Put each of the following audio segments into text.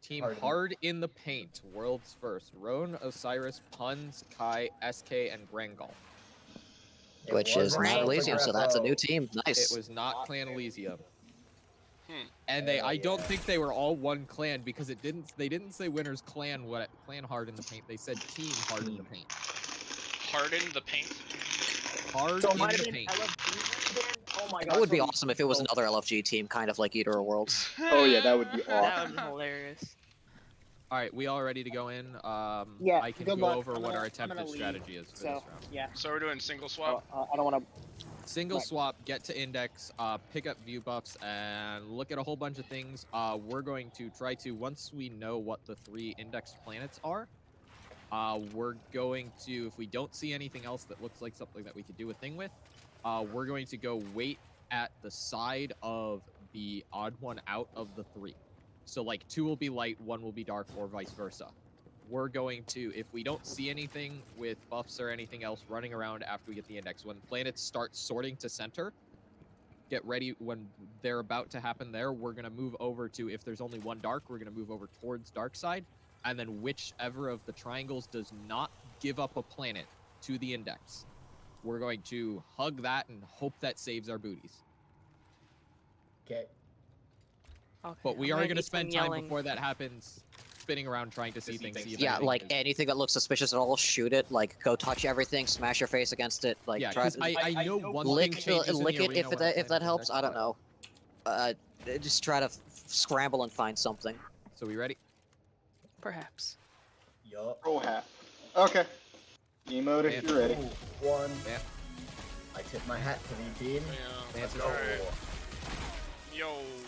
Team Hard in the Paint, world's first. RoN, Osiris, Puns, Kai, SK, and Grangal. Which is Clan Elysium, so that's a new team. Nice. It was not Clan Elysium. And I don't think they were all one clan because they didn't say winner's clan clan Hard in the Paint. They said Team Hard in the Paint. Hard in the Paint? Hard in the Paint. Oh my god. That would be awesome if it was another LFG team, kind of like Eater of Worlds. Oh yeah, that would be awesome. That would be hilarious. Alright, we all ready to go in? Yeah, I can go over what our attempted strategy is for this round. Yeah. So we're doing single swap? I don't want to... Single swap, get to index, pick up view buffs, and look at a whole bunch of things. We're going to try to, once we know what the 3 indexed planets are, we're going to, if we don't see anything else that looks like something that we could do a thing with, we're going to go wait at the side of the odd one out of the 3. So like 2 will be light, 1 will be dark, or vice versa. We're going to, if we don't see anything with buffs or anything else running around after we get the index, when planets start sorting to center, get ready. When they're about to happen there, we're going to move over to, if there's only 1 dark, we're going to move over towards dark side. And then whichever of the triangles does not give up a planet to the index, we're going to hug that and hope that saves our booties. Okay. But we are going to spend time before that happens spinning around trying to see things. Yeah, like anything that looks suspicious at all, shoot it. Like, go touch everything, smash your face against it. Like, yeah, try I know one lick thing lick it if that helps. I don't know. Just try to scramble and find something. So we ready? Perhaps. Yup. Roll hat. Okay. Emote if you're ready. 1. Yeah. I tip my hat to the team. Yeah. Let's go. Yo.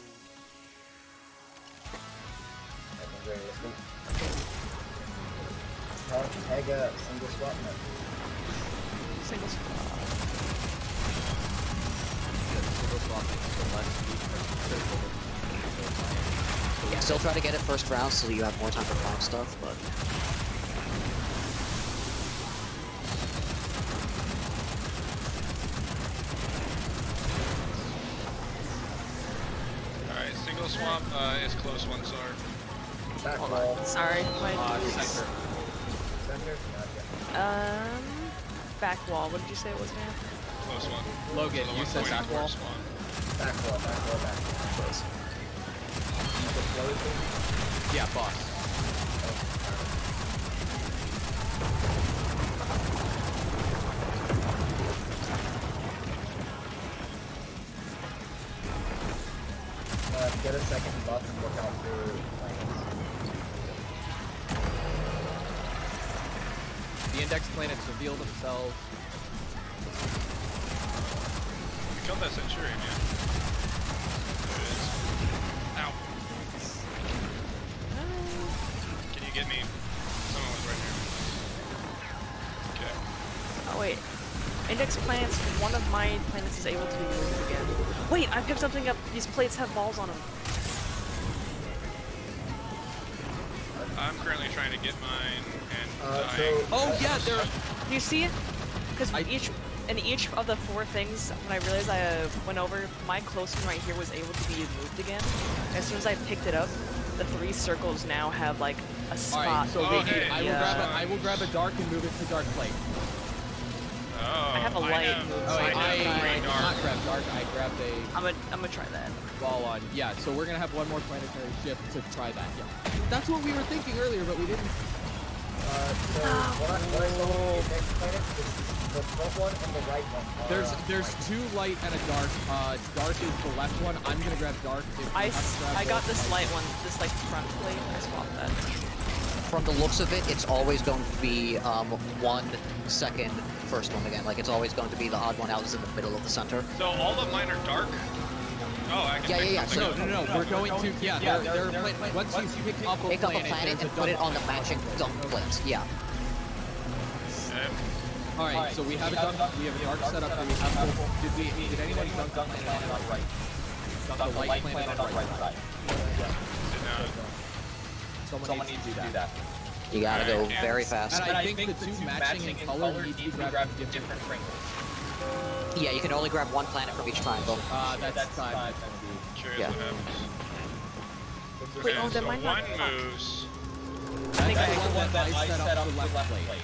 Tag a single swap mode. Single swap. Single swap makes the less Yeah, still try to get it first round so you have more time to find stuff, but... Alright, single swap is close one, sorry. Back Hold wall. on. Sorry. center. Center? Gotcha. Back wall. What did you say it was, man? Close one. Logan, you said back wall? Back wall, back wall, back wall. Close. Yeah, boss. Get a second buff and look out for planes. The index planets reveal themselves. We killed that Centurion, yeah. There it is. Ow. Can you get me? Someone was right here. Okay. Oh wait. Index planets. One of my planets is able to be moved again. Wait, I picked something up. These plates have balls on them. I'm currently trying to get mine and Oh yeah, they're... Do you see it? Because in each of the 4 things, when I realized I went over, my close one right here was able to be moved again. As soon as I picked it up, the 3 circles now have like a spot. Alright, so Okay. I will grab a dark and move it to dark plate. Oh, I have a light. I not grabbed dark, I grabbed a... I'm gonna try that. Ball on. Yeah, so we're gonna have one more planetary shift to try that. Yeah, that's what we were thinking earlier, but we didn't. So what I saw with the next planet is the front one and the right one. There's 2 light and a dark. Dark is the left one. I'm gonna grab dark. I got this light one, this like front plate. I swapped that. From the looks of it, it's always going to be 1 second first one again. Like, it's always going to be the odd one out is in the middle of the center. So all of mine are dark? Oh, I can Yeah. So, no. We're going to once you pick up a planet and put it on the matching dunk plate. Yeah. All right. So we have a dunk. We have a dark setup. We have did anyone dunk the planet on right? Dunk the light planet on right side. Someone needs to do that. You gotta go very fast. And I think the 2 matching in color need to be grabbed different triangles. Yeah, you can only grab 1 planet from each triangle. That's fine. Curious Yeah. what happens. Wait, oh, so that might not. one moves. think That's I- the one that I set up for left plate.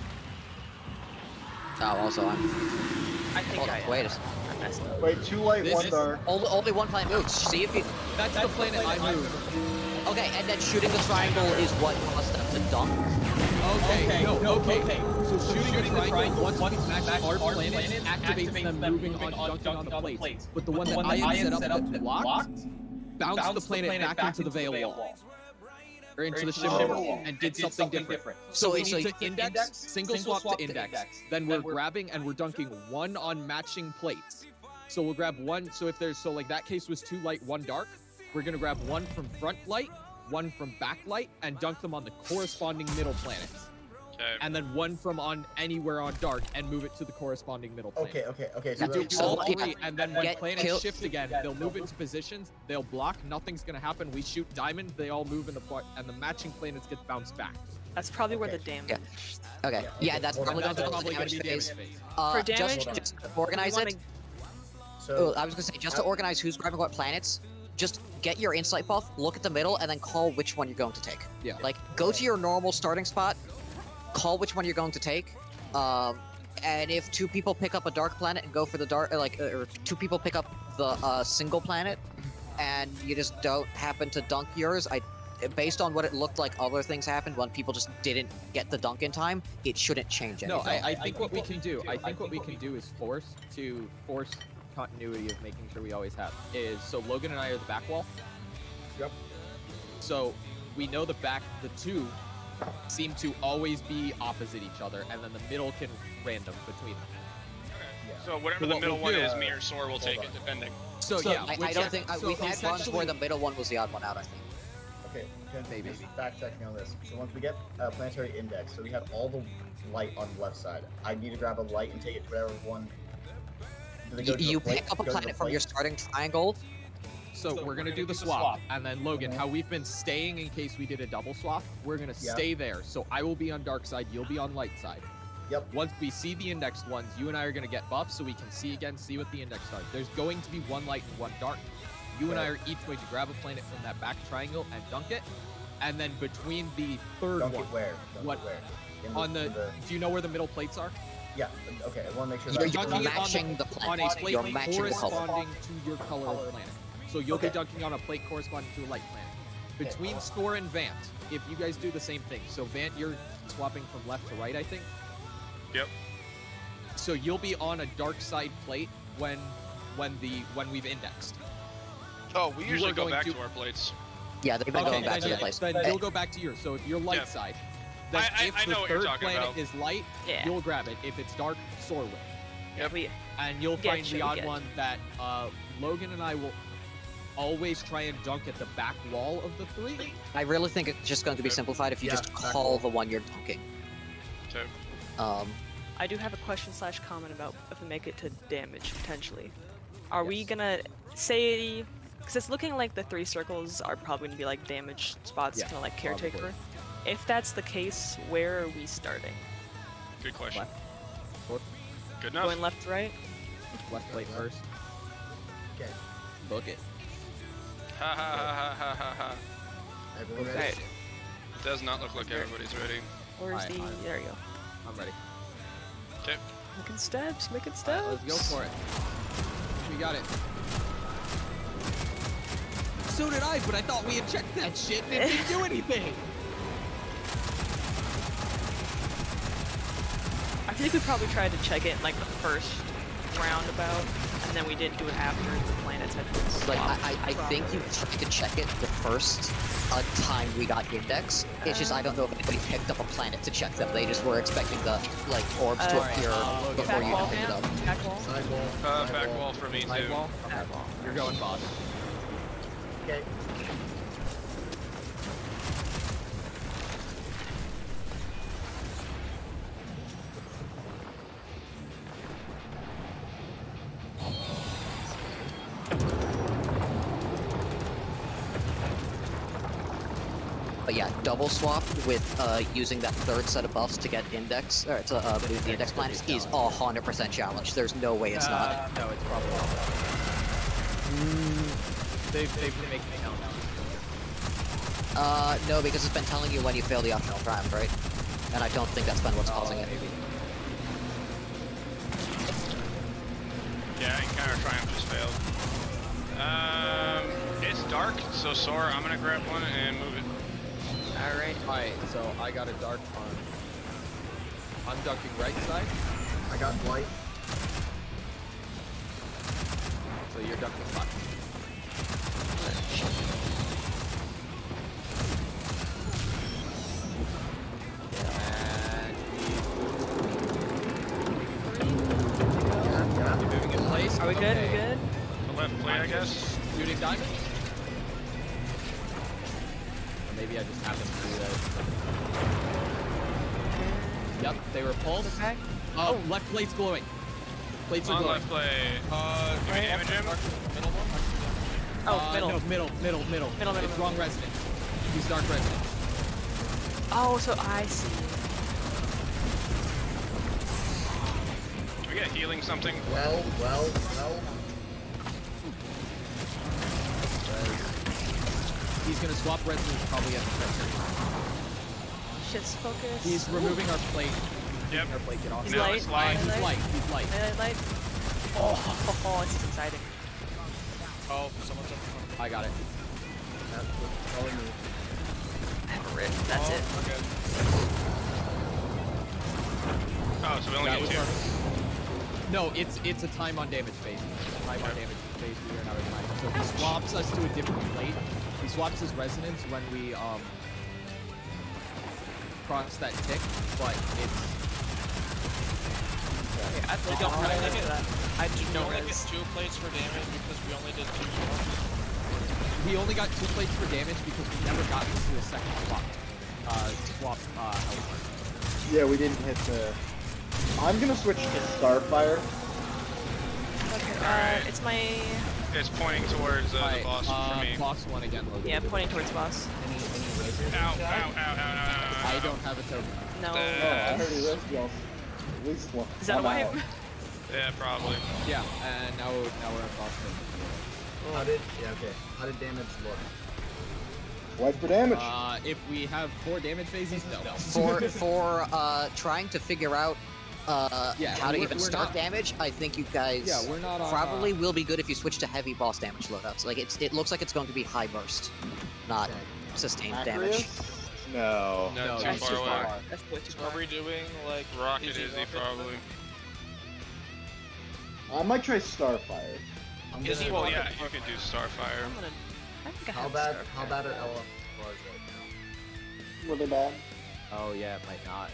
Oh, also I'm. I think Hold on, I wait a second. I messed up. Wait, 2 light, This 1 is- dark. Only one planet moves. See if you. That's the planet I moved. Okay, and then shooting the triangle is what caused them to dunk. Okay, no, okay. okay. So shooting a triangle, once we match match our our planets, planets, activates them moving on, dunking on the plates. But the one that I had set up that blocked, bounced the planet back into the veil wall. Or into the shimmer wall, and did something different. So we need to index, single swap to index. Then we're grabbing and we're dunking one on matching plates. So we'll grab one, so if there's, so like that case was 2 light, 1 dark. We're gonna grab one from front light, one from back light, and dunk them on the corresponding middle planets. Okay. And then one from on anywhere on dark and move it to the corresponding middle planet. Okay. Yeah, Do so all yeah, 3, and then when get planets kill- shift again, they'll move into positions, they'll block, nothing's gonna happen. We shoot diamond, they all move into and the matching planets get bounced back. That's probably where the damage. Yeah. Okay. Yeah, Yeah, that's okay. probably That's going to probably the gonna damage be phase. damage phase. For damage, Just to organize wanna- it. So I was gonna say, just to organize who's grabbing what planets, just get your insight buff, look at the middle, and then call which one you're going to take. Yeah. Like, go to your normal starting spot, call which one you're going to take, and if 2 people pick up a dark planet and go for the dark, or 2 people pick up the single planet, and you just don't happen to dunk yours, based on what it looked like other things happened when people just didn't get the dunk in time, it shouldn't change anything. No, I think what we can do, is force continuity of making sure we always have is, so Logan and I are the back wall. Yep. So we know the 2 seem to always be opposite each other, and then the middle can random between them. So whatever So the what middle we'll one do- is, me or Sor will take it, depending. So, So yeah, I don't think we've had runs where the middle one was the odd one out. I think. okay, Maybe. just fact checking on this. So once we get planetary index, so we have all the light on the left side. I need to grab a light and take it to whatever one. Do they go to the You plate? pick up a Go to the planet from plate? your starting triangle. So we're gonna do the swap, and then Logan, how we've been staying in case we did a double swap, we're gonna Yeah. stay there. So I will be on dark side, you'll be on light side. Yep. Once we see the indexed ones, you and I are gonna get buffs so we can see what the indexed are. There's going to be 1 light and 1 dark. You and I are each going to grab a planet from that back triangle and dunk it, and then between the third Dunk one, it where? Dunk What- it where? on the, do you know where the middle plates are? Yeah. Okay. I want to make sure. You're that's dunking it on matching the On a planet. plate You're matching the color. corresponding to your color of planet. So you'll be Okay. dunking on a plate corresponding to a light planet. Between Score and Vant, if you guys do the same thing. So Vant, you're swapping from left to right, I think. Yep. So you'll be on a dark side plate when we've indexed. Oh, we You usually were go going back to- to our plates. Yeah, they've been going back to then, the place. then you'll go back to yours. So if you're light Yeah. side, then I if know the what you're third talking planet about. is light, Yeah. you'll grab it. If it's dark, Soar will. Yep. And you'll Get find you, the odd get you. one that Logan and I will always try and dunk at the back wall of the 3. I really think it's just going to be simplified if you Yeah, just back call wall. the one you're dunking. Okay. I do have a question / comment about if we make it to damage potentially. Are we gonna say? Because it's looking like the 3 circles are probably gonna be like damage spots, Yeah, kind of like caretaker. probably. If that's the case, where are we starting? Good question. Left. North. Good enough. Going left to right? Left plate first. Okay. Book it. Ha ha ha ha ha ha. Everyone Okay. ready? It does not look like everybody's ready. Where's Alright, the? alright. There you go. I'm ready. Okay. Making steps, making Alright, steps. let's go for it. We got it. So did I, but I thought we had checked that shit and it didn't do anything. I think we probably tried to check it in like the first roundabout, and then we didn't do it after the planets had been Like, swapped I think you tried to check it the first time we got index. It's just I don't know if anybody picked up a planet to check them. They just were expecting the like orbs to Alright, appear Logan. before Back you wall, picked it man. up. Back wall. Side wall. Back wall for me Side too. wall. Back wall. You're going, boss. Okay. But yeah, double swap with using that 3rd set of buffs to get index or to move the index planets is 100% challenge. There's no way it's not. No, it's probably not. They've been making it count now. No, because it's been telling you when you fail the optional triumph, right? And I don't think that's been what's causing it. Maybe. Yeah, Encounter Triumph just failed. It's dark, so Sora, I'm gonna grab one and move it. Alright, so I got a dark on. I'm ducking right side, I got light. so you're ducking left. And we moving in place. Are we good? Okay. We good? The left plate, I guess. Shooting diamonds? Or maybe I just happened to do that. Yep, they were pulsed. Okay. Oh, left plate's glowing. Plates are On glowing. left plate. Do we damage him? Middle one? Oh, middle. No, middle. Middle. It's wrong resident. He's dark resident. Oh, so I see. Do we get healing something? Well. He's gonna swap residents probably at the center. Shit's focused. He's removing our plate. Yep. Our plate, get off. He's No, light. it's light. He's light. He's light. Light. Oh, this is exciting. Oh, someone's up front. I got it. That's what's telling me. I have a rip. That's it. We're good. Oh, so we only That get was two. our- No, it's a time on damage phase. Time on damage phase. We are not in time. So he swaps us to a different plate. He swaps his resonance when we cross that tick, but it's Okay, I We don't don't really really get that. I do We no only res. get 2 plates for damage because we only did 2 swaps. we only got 2 plates for damage because we never got into a second swap health. Yeah, we didn't hit the... I'm gonna switch to Starfire. Okay, Alright. it's my... It's pointing towards the Alright, boss for me. boss one again, Logan. Yeah, I'm pointing towards boss. Any razors? I don't have a token. No. Oh, I heard he risked y'all. At least one. Is that I'm why? out. Yeah, probably. Yeah, and now we're at boss one. How did damage look? Wipe for damage. If we have 4 damage phases, no. For trying to figure out Yeah, how to we're- even we're start not- damage, I think you guys Yeah, we're not on, probably will be good if you switch to heavy boss damage loadouts. Like it looks like it's going to be high burst, not sustained damage. Acreus? No. No, No, too that's far too away. far. That's way too Are far. we doing like Rocket Izzy Izzy, Rocket? probably. I might try Starfire. I'm Is he gonna- Well, Rocket? yeah, you could do Starfire. I'm gonna... I think I How have bad Starfire. are LFRs right now? Really bad. Oh yeah, it might not.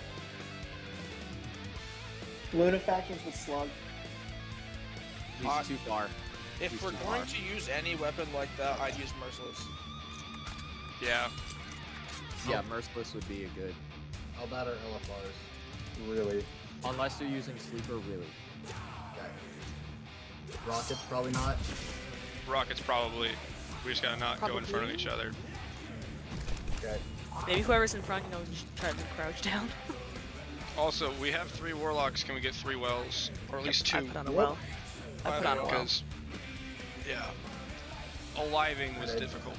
Lunafactions with Slug. He's too far. If He's we're too going far. to use any weapon like that, I'd use Merciless. Yeah. Yeah, Merciless would be a good. How bad are LFRs? Really. Unless you're using Sleeper, really. Okay. Rockets probably not. Rockets probably. We just gotta not go in front of each other. Okay. Maybe whoever's in front, just try to crouch down. Also, we have 3 warlocks. Can we get 3 wells? Or at least 2? I put on a well. I put on a well. Because, yeah. Aliving was Right. difficult.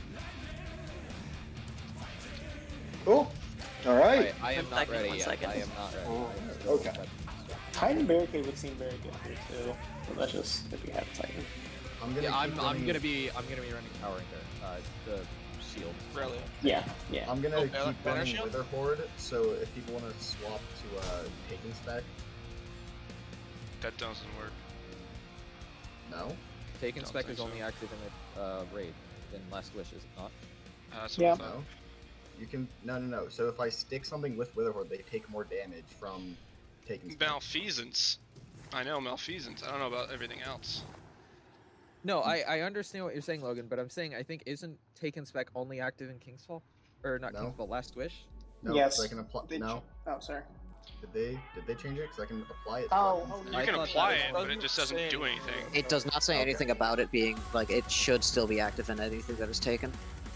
Cool. Alright. I am not Second, ready 1 yet. second. I am not ready. Oh, I am still okay. ready. Titan Barricade would seem very good here too. So that's just if you have Titan. I'm gonna. Yeah, I'm keep gonna running- be running Power Ranger, the shield. Really? Yeah, yeah. I'm gonna Oh, keep banner running shield? Wither Horde, so if people want to swap to taking spec, That doesn't work. no. Taken Don't spec think is only so. active in the raid in Last Wish, is it not? That's Yeah. what I thought. No. You can no. So if I stick something with Wither Horde, they take more damage from taking spec. Malfeasance. I know Malfeasance. I don't know about everything else. No, I understand what you're saying, Logan, but I'm saying I think isn't Taken spec only active in Kingsfall, or not No. Kingsfall, Last Wish? No, Yes. so I can apply. They No, Oh, sorry. did they change it? Because I can apply it. to Oh, weapons. oh, You I can thought apply that it, was- but it just doesn't do anything. It does not say Okay. anything about it being like it should still be active in anything that is taken.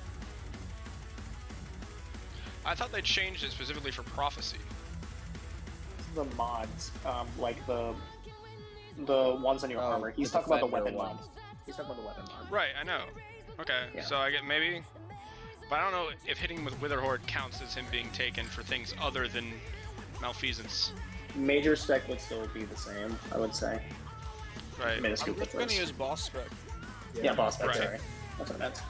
I thought they changed it specifically for prophecy. the mods, like the ones on your Oh, armor. He's the talking about the Defender weapon ones. mod. He's talking about the weapon mod. Right, I know. Okay, Yeah. so I get maybe But I don't know if hitting with Wither Horde counts as him being taken for things other than malfeasance. Major spec would still be the same, I would say. Right. Minuscule I'm just gonna difference. use boss spec. Yeah, boss spec, Right. sorry. That's what I meant.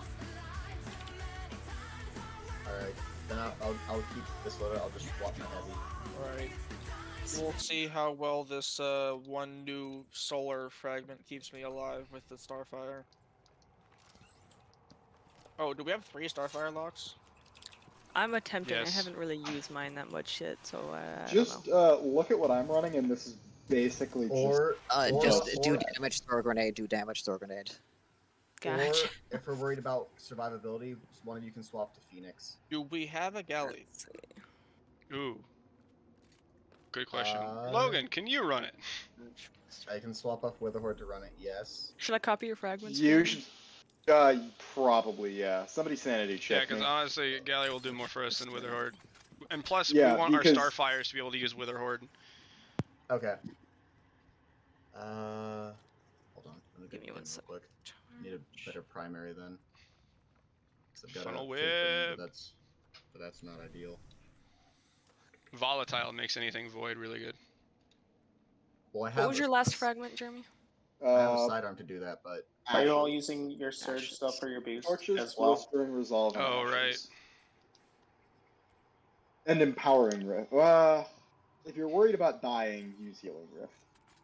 Alright, then I'll keep this loader, I'll just swap my heavy. Alright. We'll see how well this one new solar fragment keeps me alive with the Starfire. Oh, do we have 3 Starfire locks? I'm attempting. Yes. I haven't really used mine that much yet, so I Just don't know. look at what I'm running, and this is basically Or Just or- do damage, throw a grenade, do damage, throw a grenade. Gotcha. Or if we're worried about survivability, one of you can swap to Phoenix. Do we have a galley? Let's see. Ooh. Good question. Uh, Logan, can you run it? I can swap off Witherhorde to run it, yes. Should I copy your fragments? You Jeremy? should. Probably, yeah. Somebody sanity Yeah, check because me. honestly, Galley will do more for us than Wither Horde. And plus, Yeah, we want because- our Starfires to be able to use Wither Horde. Okay. Hold on. Let me Give me get one real sec. quick. Need a better primary then. 'Cause I've got Funnel a fake one, whip. but that's not ideal. Volatile makes anything void really good. Well, I have What was a- your last fragment, Jeremy? I have a sidearm to do that, but Are you all using your surge stuff for your boost Torches, as well? blistering, resolve. and Oh, ashes. And empowering rift. If you're worried about dying, use healing rift.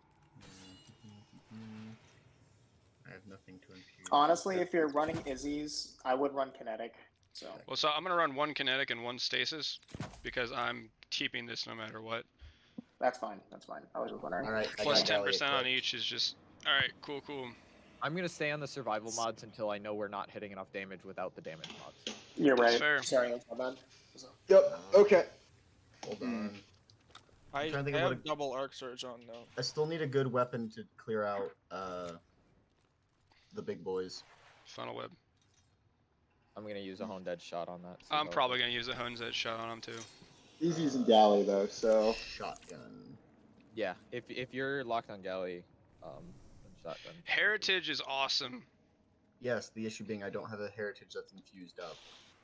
I have nothing to infuse. Honestly, if you're running Izzy's, I would run kinetic. So Well, so I'm gonna run 1 kinetic and 1 stasis because I'm keeping this no matter what. that's fine. That's fine. I was just wondering. Alright, I Plus got Galley 10% on equipped. each is just. Alright, cool, cool. I'm gonna stay on the survival mods until I know we're not hitting enough damage without the damage mods. You're That's right. fair. Sorry, that's my bad. Yep. Okay. Hold on. I trying to think of have what double arc surge on though. I still need a good weapon to clear out the big boys. Funnel web. I'm gonna use a honed edge shot on that. so I'm that- probably gonna use a Hone's Edge shot on him too. He's using galley though, so Shotgun. Yeah, if you're locked on galley, then shotgun. Heritage is awesome. Yes, the issue being I don't have a heritage that's infused up.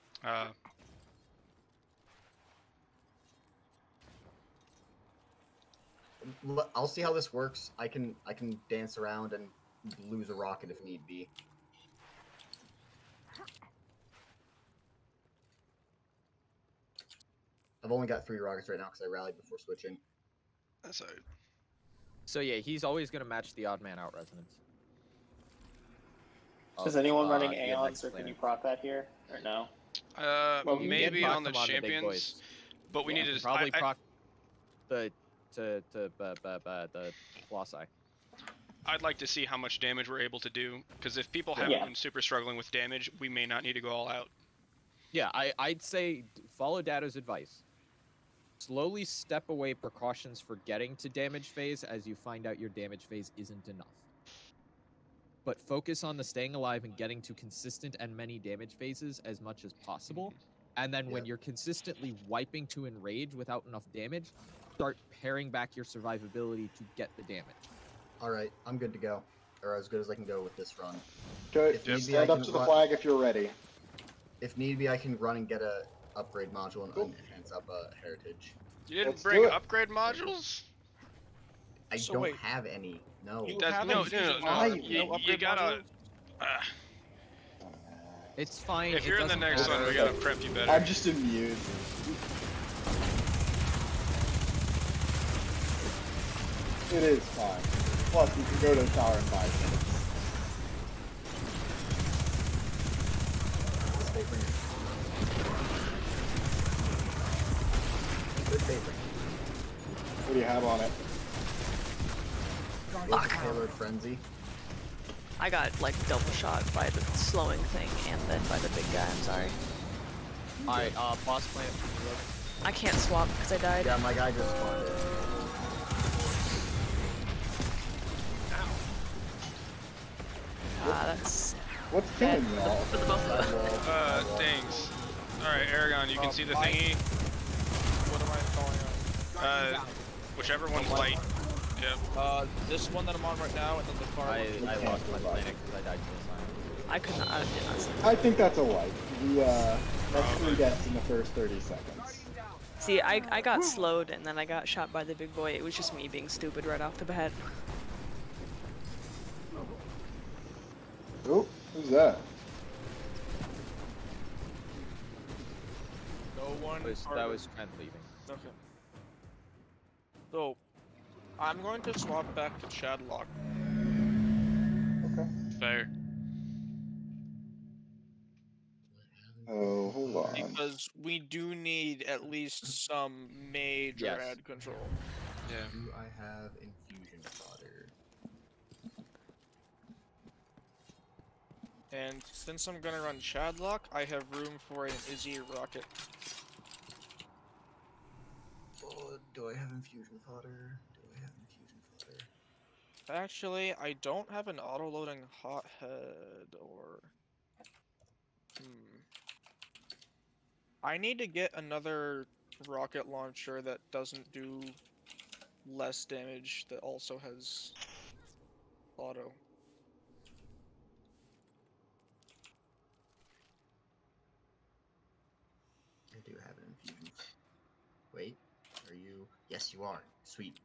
I'll see how this works. I can dance around and lose a rocket if need be. I've only got 3 rockets right now because I rallied before switching. That's alright. So yeah, he's always gonna match the odd man out resonance. Is of, anyone running the Aeons, index or can planet. you prop that here, or no? You can Maybe proc on the them big champions, boys. but we Yeah, need you to can probably I, proc the Colossi. I'd like to see how much damage we're able to do, because if people haven't Yeah. been super struggling with damage, we may not need to go all out. Yeah, I'd say follow Dato's advice. Slowly step away precautions for getting to damage phase as you find out your damage phase isn't enough. But focus on the staying alive and getting to consistent and many damage phases as much as possible. And then when Yep. you're consistently wiping to enrage without enough damage, start paring back your survivability to get the damage. Alright, I'm good to go. Or as good as I can go with this run. okay. If need be, Stand I up can to the run- flag if you're ready. If need be, I can run and get a upgrade module and enhance up a heritage. You didn't Let's bring do it. upgrade modules? I So don't wait. have any. No. You That's haven't no, infused no, it no. all? You, No you upgrade gotta. module? It's fine. If it you're in the doesn't next one, matter. we gotta prep you better. I'm just immune. It is fine. Plus, you can go to the tower in 5 minutes. Stay bringer. Good stay bringer. What do you have on it? Payload frenzy. I got like double shot by the slowing thing and then by the big guy. I'm sorry. Alright, boss plant. I can't swap because I died. Yeah, my guy just spawned in. That's What's killing y'all? for the both of us. Things. Alright, Aragon, you can see the thingy. What am I calling on? Whichever one's light. Yep. This one that I'm on right now, and then the far I one. lost my planet because I died to the sign. I could not. I did not. I think that's a light. The That's 3 deaths in the first 30 seconds. See, I got slowed and then I got shot by the big boy. It was just me being stupid right off the bat. Oh, who's that? No one. That was Trent leaving. Okay. So, I'm going to swap back to Shadlock. Okay. Fair. Oh, hold on. Because we do need at least some major Yes. ad control. Yeah. Do I have infusion fodder? And since I'm gonna run Shadlock, I have room for an Izzy rocket. Oh, do I have infusion fodder? Do I have infusion fodder? Actually, I don't have an auto-loading hothead or... I need to get another rocket launcher that doesn't do less damage, that also has auto. I do have an infusion. Wait, are you? Yes, you are. Sweet.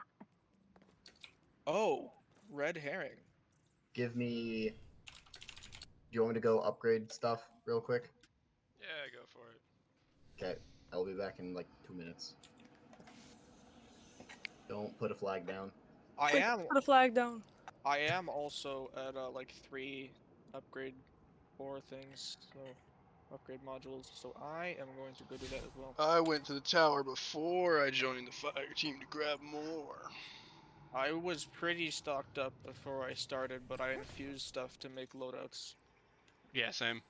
Oh, red herring. Give me. Do you want me to go upgrade stuff real quick? Yeah, go for it. Okay, I'll be back in like 2 minutes. Don't put a flag down. I Quick, am put a flag down. I am also at like 3 upgrade 4 things, so upgrade modules. So I am going to go do that as well. I went to the tower before I joined the fire team to grab more. I was pretty stocked up before I started, but I infused stuff to make loadouts. Yeah, same.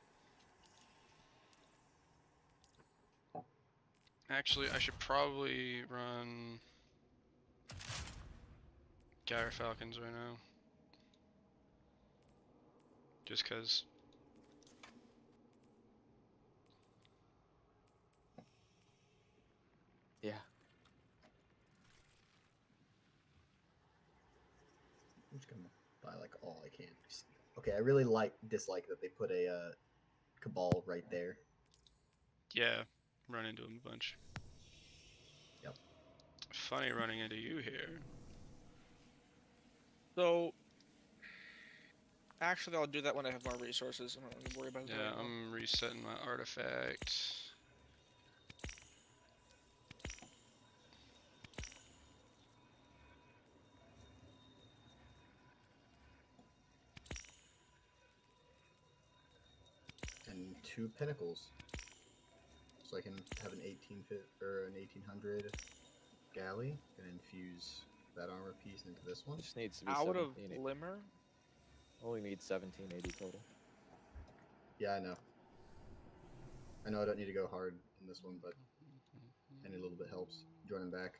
Actually, I should probably run Gyre Falcons right now. Just cause. Yeah. I'm just gonna buy like all I can. Okay, I really dislike that they put a cabal right there. Yeah, run into him a bunch. Yep. Funny running into you here. So, actually, I'll do that when I have more resources. I'm not going to worry about that. Yeah, right now. I'm resetting my artifact. And 2 pinnacles. So I can have an 1800 galley. Gonna infuse that armor piece into this one. Just needs to be Out of 1780. Glimmer? Only need 1780 total. Yeah, I know. I know I don't need to go hard in this one, but any little bit helps. Joining back.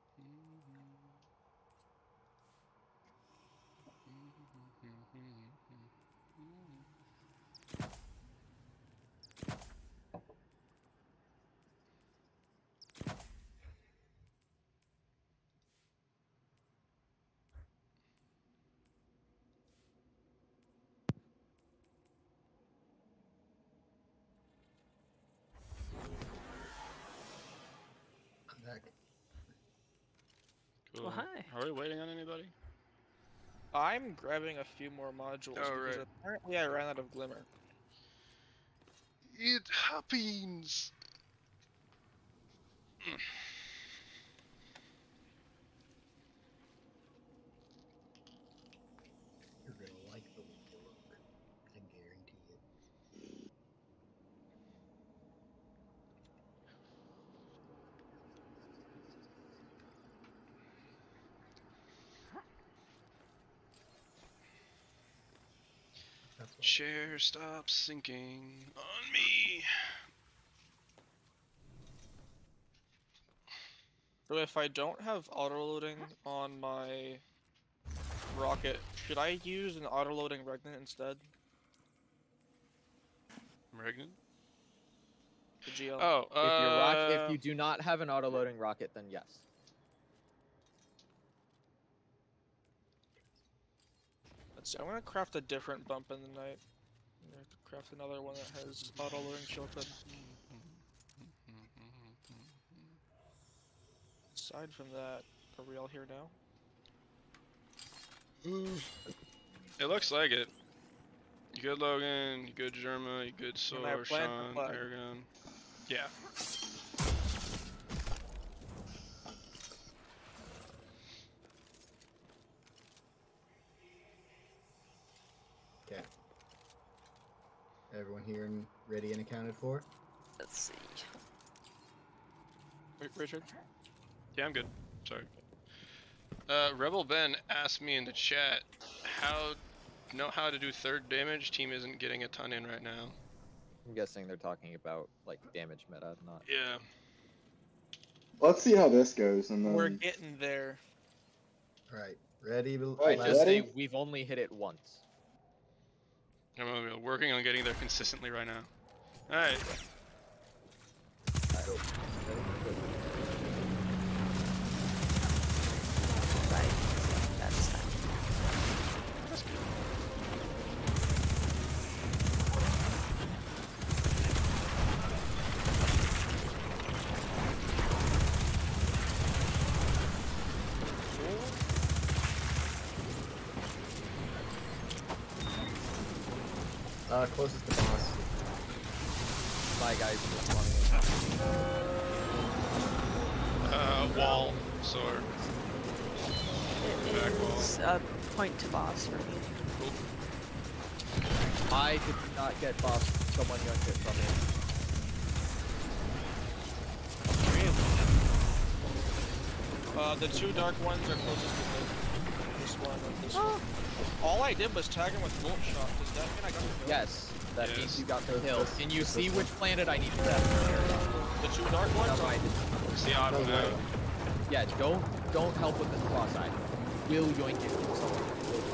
I'm back. Cool. Well, hi. Are we waiting on anybody? I'm grabbing a few more modules Oh, because right. apparently I ran out of Glimmer. It happens. You're gonna like the way you look. I guarantee it. That's what Chair stops sinking on me. So if I don't have auto-loading on my rocket, should I use an auto-loading Regnant instead? Regnant? The GL? Oh, If you do not have an auto-loading rocket, then yes. Let's see, I'm gonna craft a different bump in the night. I'm gonna have to craft another one that has auto-loading shielded. aside from that, are we all here now? It looks like it. You good, Logan? You good, Germa? You good, And I Sor, plant the Sean, flag. Aragon? Yeah. Okay. Everyone here and ready and accounted for? Let's see. Wait, Richard? Yeah, I'm good. Sorry. Rebel Ben asked me in the chat how to do third damage. Team isn't getting a ton in right now. I'm guessing they're talking about like damage meta, not. Yeah. Let's see how this goes, and then We're getting there. Alright, ready? Right, I just say ready? we've only hit it once. I'm working on getting there consistently right now. Alright. Go. Right. That's that. That's good. Closest to boss. Bye guys. Wall, sword. Back wall. It's a point to boss for me. Cool. I did not get boss. Someone yanked it from me. The two dark ones are closest to this one and this one. All I did was tag him with bolt shot. Does that mean I got the kill? Yes, that Yes. means you got the kill. Can you this see one. which planet I need to tap? The two dark ones? That's why I did. It's the odd one out. Yeah, don't help with this boss side. Will yoink it from someone.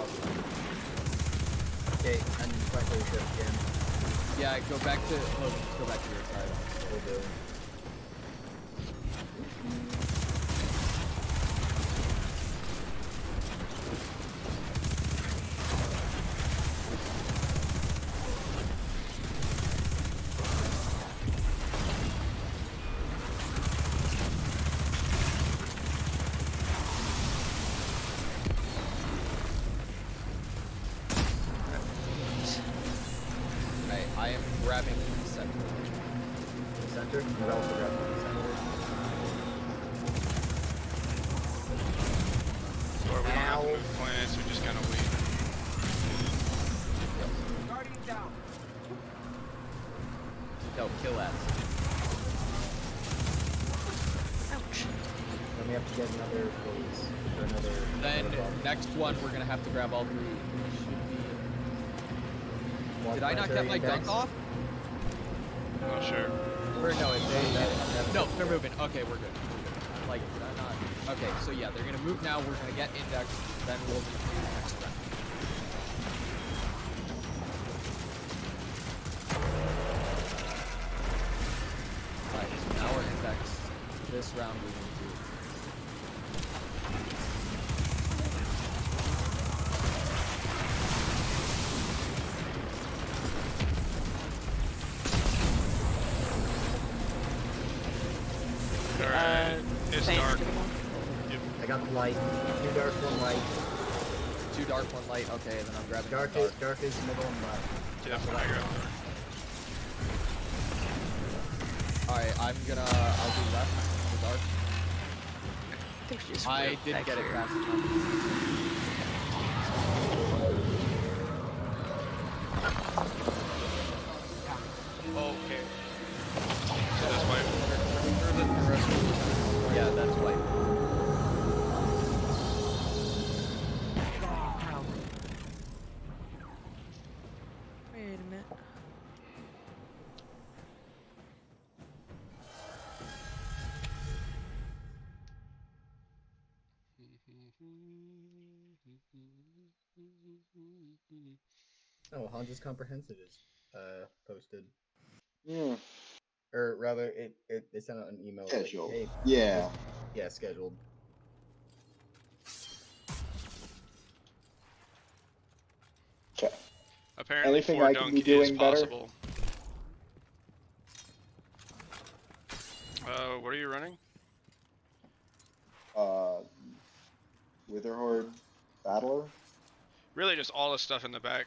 Okay, I'm back to your ship again. Yeah, go back to go back to your side. Will do. Right, I am grabbing the center. Center? You're also grabbing the center. Or we don't have to Ow. move planets, we just kind of wait. No, kill that. Ouch. Then we have to get another phase. Or another. Then another buff. next one we're gonna have to grab all three. Should be. One Did I not get planetary my index. dunk off? Not sure. Or no, That- no, they're moving. Okay, we're good. I'm like, did I not? Okay, so yeah, they're gonna move now. We're gonna get index. Then we'll do the next round. Alright, so now we're index. This round we need to. Alright. It's Thanks, dark. everyone. I got the light. Two dark, one light. Two dark, one light. Okay, then I'm grabbing Dark the is middle and left. Yeah, that's what I grab. Alright, I'll do left. The dark. I think she just I whipped didn't back get it here. fast enough. Okay. So that's why. Yeah, that's white. Wait a minute. Oh, Hanja's Comprehensive is posted. yeah. Or rather, it sent out an email. like, Scheduled. hey, Yeah. yeah, scheduled. Okay. Apparently, Anything 4 I can dunk be is doing better? possible. What are you running? Witherhorde Battler. Really, just all the stuff in the back.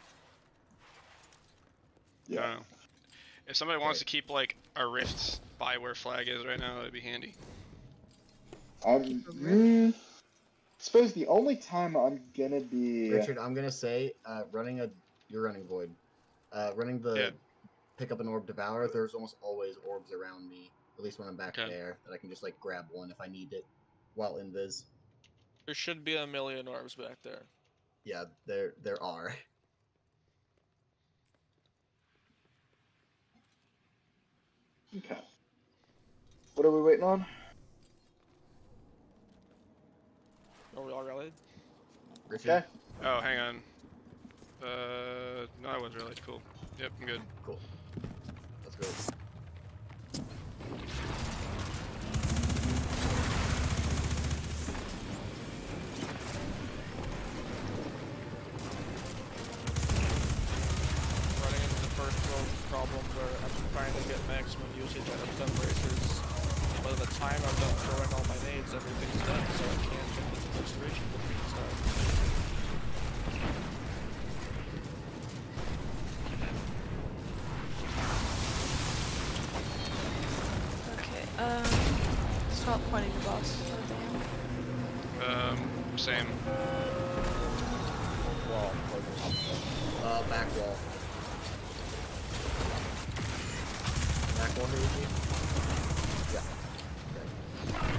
I Yeah. don't know. If somebody wants to Okay. keep like a rift by where flag is right now, that'd be handy. Suppose the only time I'm gonna be Richard, I'm gonna say, you're running Void. Running the Yeah. pick up an orb devour. There's almost always orbs around me. At least when I'm back Okay. there, that I can just like grab one if I need it while invis. There should be a million orbs back there. Yeah, there are. okay. What are we waiting on? Are we all rallied? Richard, Okay. Oh, hang on. No, I wasn't really cool. Yep, I'm good. cool. Let's go. Running into the first world problem where I'm trying to get maximum usage out of stun bracers. By the time I'm done throwing all my nades, everything's done, so I can't get into the restoration before it starts. Okay, stop pointing the boss. Same. Wall. Back wall. Back wall here with you? Yeah. Okay.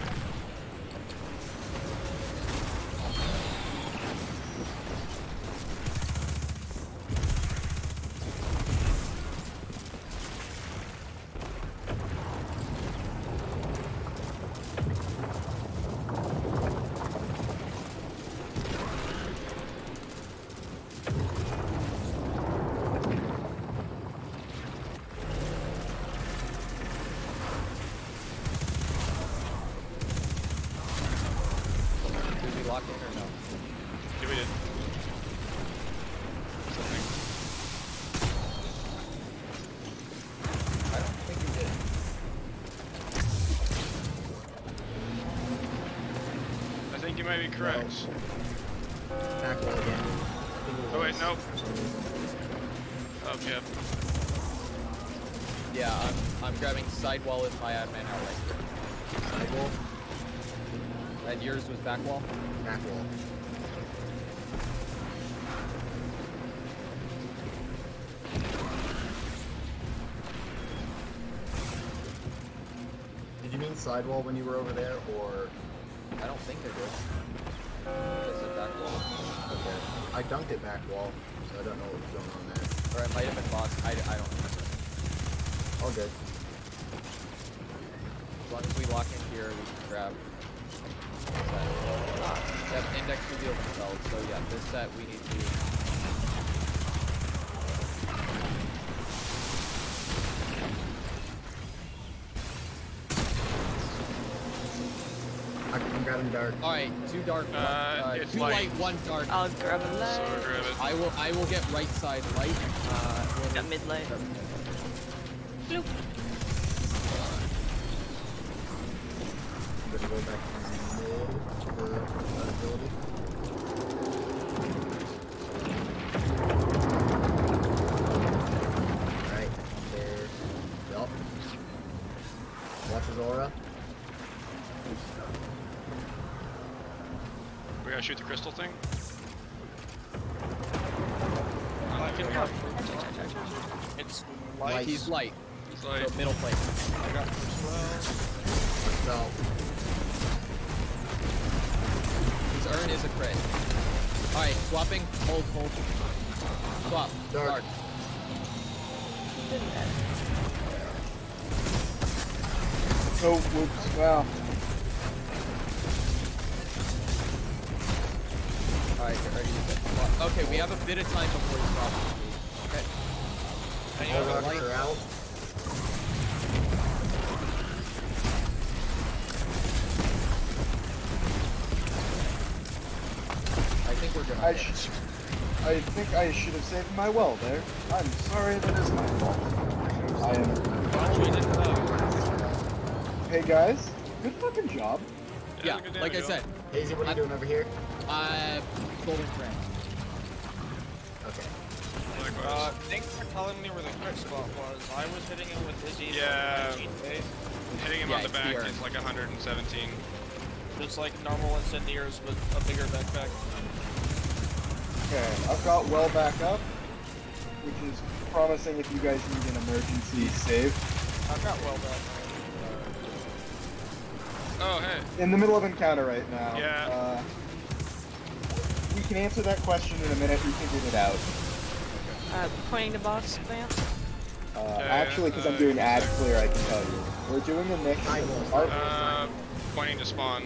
Did we lock in or no? Yeah, we did. I don't think we did. I think you might be correct. Back wall again. I think it was Oh, wait, us nope. for some reason. Oh, yeah. Yeah, I'm grabbing sidewall with my admin outright. Side wall. And yours was back wall? Back wall. Did you mean sidewall when you were over there, or I don't think I did. I said back wall. okay? I dunked it back wall, so I don't know what was going on there. Or it might have been boss. I don't remember. All good. As long as we lock in here, we can grab. Yep, index reveal themselves. So yeah, this set we need to. I'm grabbing dark. All right, two dark. It's two light. light, one dark. I'll grab a So light. grab it. I will get right side light. Got mid light. Bloop. I'm gonna go back to mid for that ability. Alright, there. Yup. Watch his aura. We gotta shoot the crystal thing. I can have It's light. Light. He's light. It's like, So middle plate. I got this well. So, His urn is a crit. All right, swapping. Hold. Swap. Dark. Oh, whoops. Wow. All right, get ready to swap. Okay, we have a bit of time before you swap. Okay. And you all have a rocks light. are out. I think we're good. I think I should have saved my well there. I'm sorry, that is my fault. I am. Hey guys, good fucking job. Yeah, good like I damage, said, Hazy, what are you doing over here? golden thread. Okay. Likewise. Thanks for telling me where the crit spot was. I was hitting him with Izzy. Yeah. For 19 days. Hitting him Yeah, on the it's back the urn. is like 117. Just like normal incendiaries with a bigger backpack. Okay, I've got well back up, which is promising if you guys need an emergency save. I've got well back. Oh, hey. In the middle of encounter right now. Yeah. We can answer that question in a minute. We figured it out. Pointing to boss, Vance. Actually, because I'm doing ad clear, I can tell you. We're doing a mix. Pointing to spawn.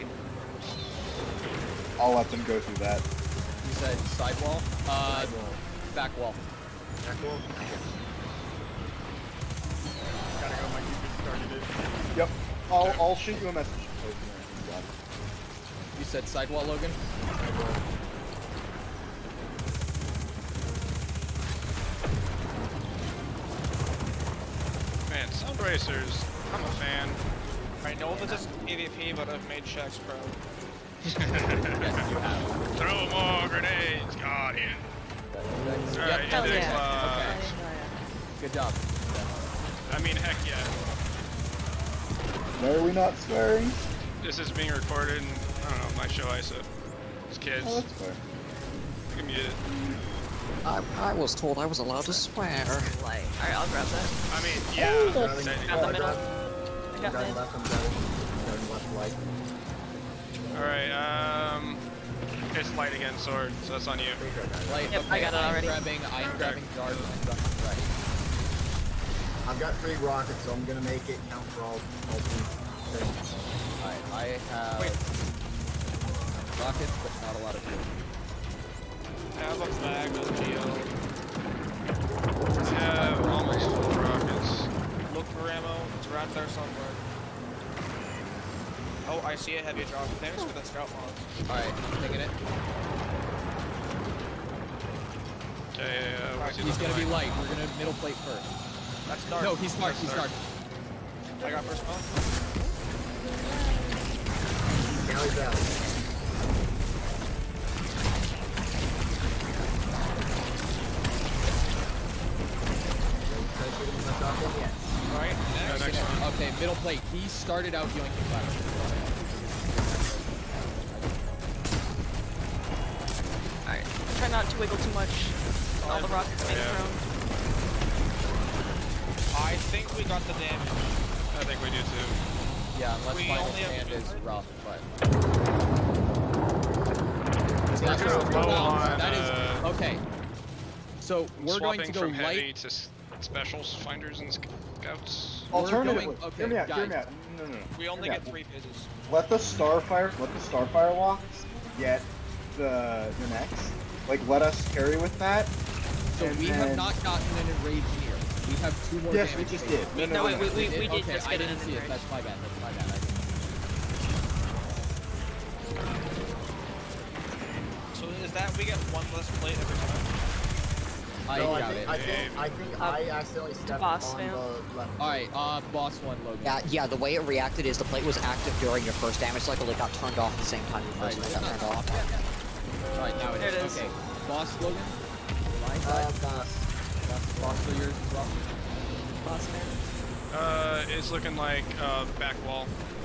I'll let them go through that. You said sidewall? Back wall. Back wall? Gotta go, Mike. You started it. Yep. I'll shoot you a message. You said sidewall, Logan? Man, Sound Racers, I'm a fan. I know this is PvP, but I've made Shax proud. Yes, you have. Throw more grenades, Guardian. Alright, Hell index yeah. logs. Okay. Good job. I mean, heck yeah. Why are we not swearing? This is being recorded in, I don't know, my show ISO. It's kids. Oh, that's fair. You can mute it. I was told I was allowed to swear. Alright, I'll grab that. I mean, yeah. Got the middle. I got Guarding mid. left, I'm guarding. Guarding left, light. Alright, it's light again, sword, so that's on you. Light, Yep, okay, I got it already. I'm grabbing guard and left and right. I've got 3 rockets, so I'm gonna make it count for all 2 things. Alright, I have rockets, but not a lot of fuel. I have a bag of Geo. I have almost full rockets. Look for ammo. It's around there somewhere. Oh, I see a heavy drop. Thanks for the scout mods. Alright, taking it. Okay, what's he He's looking gonna be like? light. We're gonna middle plate first. That's dark. No, he's dark. He's dark. I got first spawn. Galley Valley. Alright, next. next one. Okay, middle plate. He started out yoinking flash. Alright, try not to wiggle too much. All the rockets being Yeah. thrown. I think we got the damage. I think we do too. Yeah, unless We final only have stand is 200? rough, but We're that's kind of low on, that is okay. So we're going to swapping go from heavy light. to specials, finders, and scouts. Alternatively, going- okay, hear me out. Hear guys. me out. No. We only Yeah. get 3 phases. Let the Starfire walks get the next. Like, let us carry with that. So and we then- have not gotten an enraged near. We have 2 more. Yes, we damage just phases. did. No, we did Okay, just I get didn't an see it. enraged. That's my bad. That's my bad. So is that we get 1 less plate every time? I No, got it. I think I accidentally stepped boss on fan. the left. Alright, boss one, Logan. Yeah, the way it reacted is the plate was active during your first damage cycle. It got turned off at the same time your Alright, first it's one not got turned off. off yet. Alright, now There it is. Okay, boss Logan. My side. Boss. Boss for yours as well. Boss man. It's looking like back wall.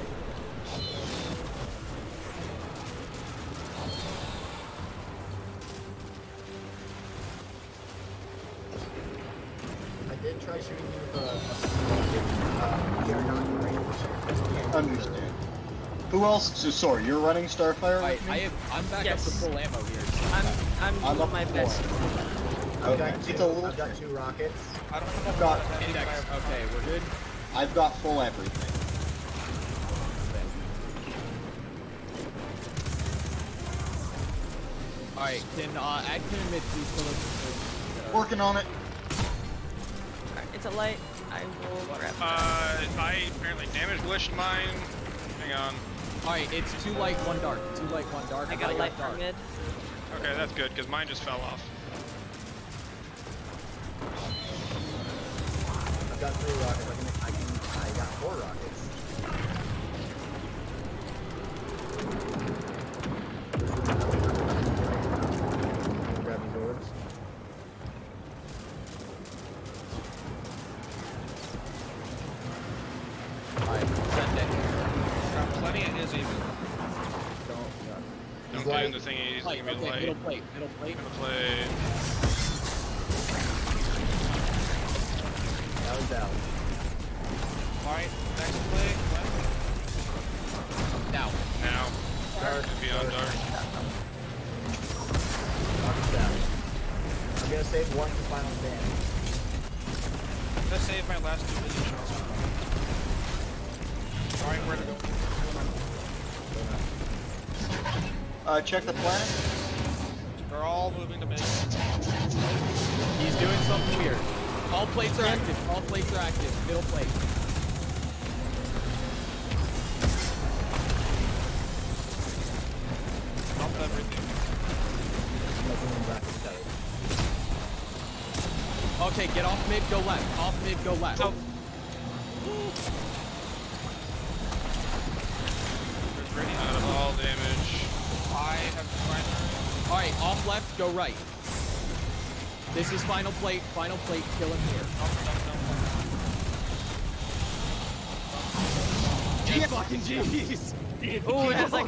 I did try shooting you with we are not in range. Understand. Who else? So, sorry, you're running Starfire Alright, with me? I'm back Yes. up to full ammo here. I'm I'm doing up my to best. I've got It's 2. a little I've got 2 rockets. I don't have I've a got lot of heavy, Index. but I have- Okay, we're good. I've got full everything. Alright, can add clear mid please fill up the Working on it. Alright, it's a light. I will grab I apparently damage glitched mine. Hang on. Alright, it's 2 light, 1 dark. 2 light, 1 dark. I got a light for dark. mid. Okay, that's good, because mine just fell off. I've got 3 rockets. I got 4 rockets. Send it. Got plenty of is even. Don't He's get light. in the thingy, he's Light, gonna be okay, light. middle plate, middle plate. Gonna play. That was down. Alright, next play. Now. Now. Dark. Beyond dark. Dark is down. I'm gonna save one for final stand. I'm gonna save my last 2 minion shots. Alright, where to go? Check the planet. They're all moving to mid. He's doing something weird. All plates are active. All plates are active. Middle plate. Dump everything. Okay, get off mid, go left. Off mid, go left. So, there's ready Out of all damage. I have primary. Alright, off left, go right. This is final plate, kill him here. Gee fucking jeez! Oh, that's like.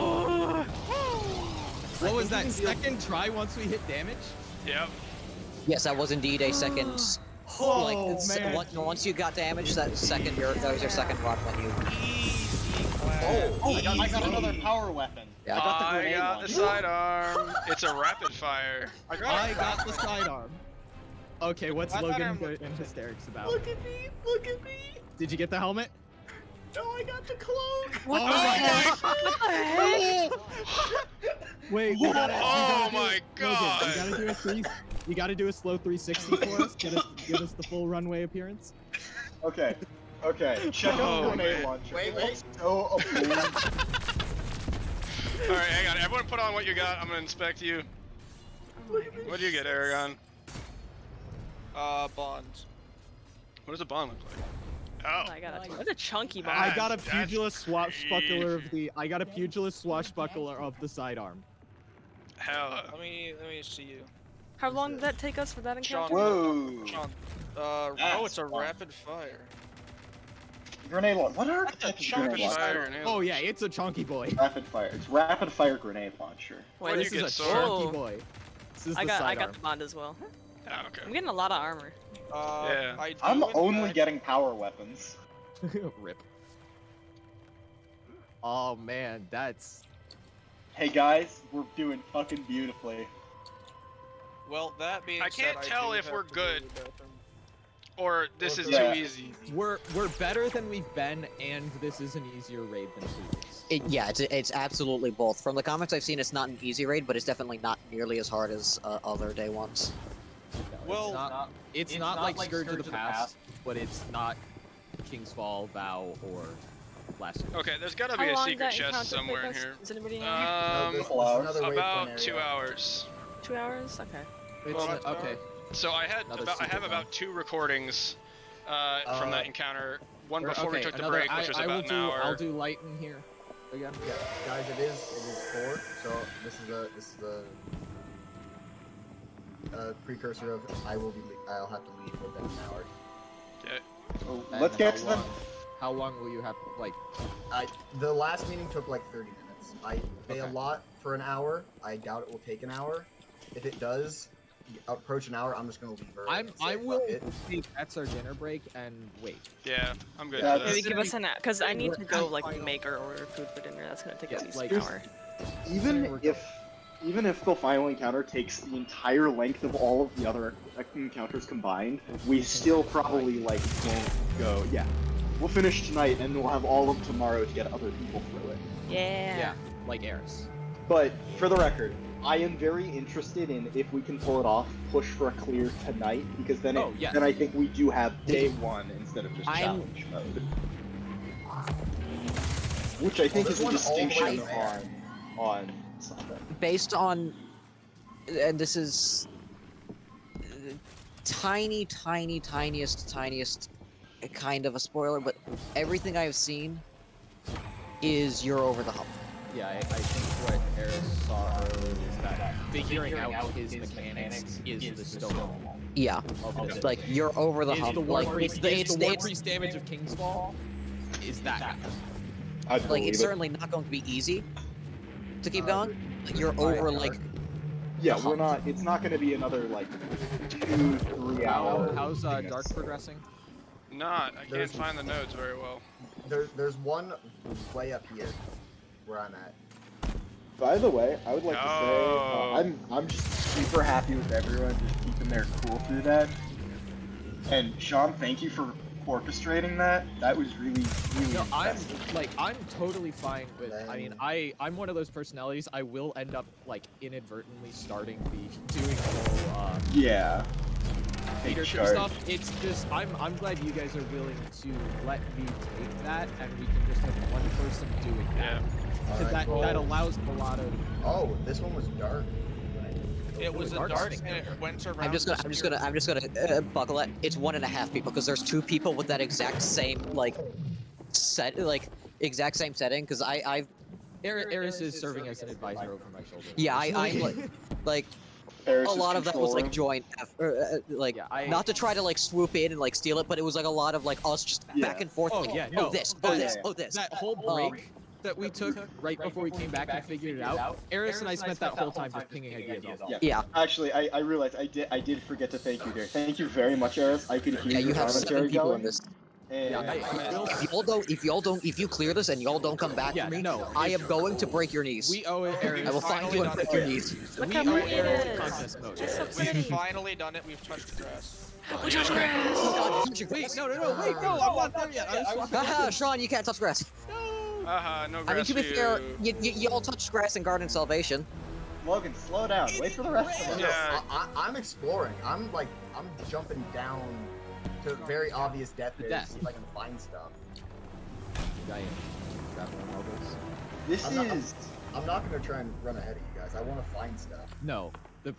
What was that, second try once we hit damage? Yep. Yes, that was indeed a second. Oh, like man. once you got damage, that was your second run when you. Oh, I got another power weapon. Yeah, I got the I grenade got launcher. the sidearm. It's a rapid fire. I got the sidearm. Okay, what's I thought Logan I was- in hysterics about? Look at me! Look at me! Did you get the helmet? No, I got the cloak! What Oh the my heck? What the heck? Wait, we gotta, Oh you my gotta god! do, Logan, you gotta do a slow 360 for us. Give us the full runway appearance. Okay. Check out Oh, the grenade man. launcher. Wait. It's so approved. Alright, hang on. Everyone put on what you got. I'm gonna inspect you. What do you get, Aragon? Bonds. What does a bond look like? Oh Oh. my god, that's a chunky bomb. I got a That's pugilist swashbuckler of beefy. the. I got a pugilist swashbuckler of the sidearm. Hell. Let me see you. How long did that take us for that encounter? Whoa. Sean. That's It's a fun. rapid fire. Grenade launcher. What are That's a rapid chunky grenade launcher? Fire and Oh yeah, it's a chunky boy. Rapid fire. It's rapid fire grenade launcher. Wait, Where do This you is get a sword? chunky boy. This is I the got sidearm. the bond as well. Oh, okay. I'm getting a lot of armor. Yeah. I do I'm in only fact- getting power weapons. Rip. Oh man, that's. Hey guys, we're doing fucking beautifully. Well, that being I said, can't tell do if have we're to good. go to the bathroom. Or this is Yeah. too easy. We're better than we've been, and this is an easier raid than previous. Yeah, it's absolutely both. From the comics I've seen, it's not an easy raid, but it's definitely not nearly as hard as other day ones. Well, It's not like Scourge of the Past, but it's not King's Fall, Vow, or Last. Okay, there's gotta be How a long secret that chest encounter somewhere in take us? here. Does anybody know? This is allows another waypoint About area. 2 hours. 2 hours? Okay. It's Well, okay. So I had Another about, I have secret about 2 recordings from that encounter. One before we Okay, took the another- break, which was I will about an do, hour. I'll do light in here again. Yeah, guys, it is 4. So this is a precursor of I'll have to leave within an hour. Okay. So And let's get to the. How long will you have? Like, The last meeting took like 30 minutes. They Okay. allot for an hour. I doubt it will take an hour. If it does approach an hour, I'm just gonna leave early. and say, I "Fuck will it." take that's our dinner break and wait. Yeah, I'm good Yeah, for Maybe that. give us an because I need to go like Final. make or order food for dinner. That's gonna take Yeah, at least like- an hour. Even if the final encounter takes the entire length of all of the other encounters combined, we still probably like won't go. Yeah, we'll finish tonight and we'll have all of tomorrow to get other people through it. Yeah. Yeah, like Eris. But for the record, I am very interested in if we can pull it off, push for a clear tonight, because then Oh, yes. then I think we do have day 1 instead of just I'm- challenge mode. Which I think there's is a one all the way distinction there. on something. Based on, and this is tiniest kind of a spoiler, but everything I've seen is you're over the hump. Yeah, I think what Eris saw earlier is that figuring out his mechanics is the stone Yeah, of this. like you're over the Is hump. the war Like priest, it's is the war priest damage of King's Fall? is that. I Like, believe it's it. certainly not going to be easy to keep going. Like, you're over, like... Yeah, we're not. It's not going to be another like 2-3 hour. How's thing Dark that's- progressing? Not. I can't There's- find the nodes very well. There's one way up here where I'm at. By the way, I would like to No. say I'm just super happy with everyone just keeping their cool through that. And Sean, thank you for orchestrating that. That was really No, impressive. I'm totally fine with. I mean, Then- I'm one of those personalities. I will end up like inadvertently starting doing the whole Yeah. Big leadership charge. stuff. It's just I'm glad you guys are willing to let me take that, and we can just have one person doing that. Yeah. Because Alright, that cool. allows a lot of. Oh, this one was dark. It was a dark dark thing. and it went around. I'm just gonna buckle it. It's 1.5 people because there's 2 people with that exact same exact same setting. Because I've Eris is serving as an advisor over my shoulder. yeah I'm like a lot of that was like joint Yeah, not to try to like swoop in and like steal it, but it was like a lot of like us just back and forth. Oh yeah, no. this, that- That whole break that we took right before we came back and figured it out. Eris and I spent that whole time just pinging ideas off. Yeah. Actually, I realized I did forget to thank you there. Thank you very much, Eris. I could hear Yeah, your you have 7 commentary people going. in this. And If you clear this and y'all don't come back Yeah, to me, no, I am going to break your knees. We owe it, Eris. I will find you and break your knees. Look We how owe pretty it Eris is. contest mode. It's so We've pretty. finally done it. We've touched grass. We touch grass. Wait, no, wait, no, I'm not there yet. I was Haha, Sean, you can't touch grass. Haha, no I mean, grass to be for fair, you. y'all touched grass in Garden Salvation. Logan, slow down. Wait for the rest of us. Yeah. I'm exploring. I'm jumping down to very obvious death The to death. see if I can find stuff. This I'm not- is. I'm not gonna try and run ahead of you guys. I want to find stuff. No,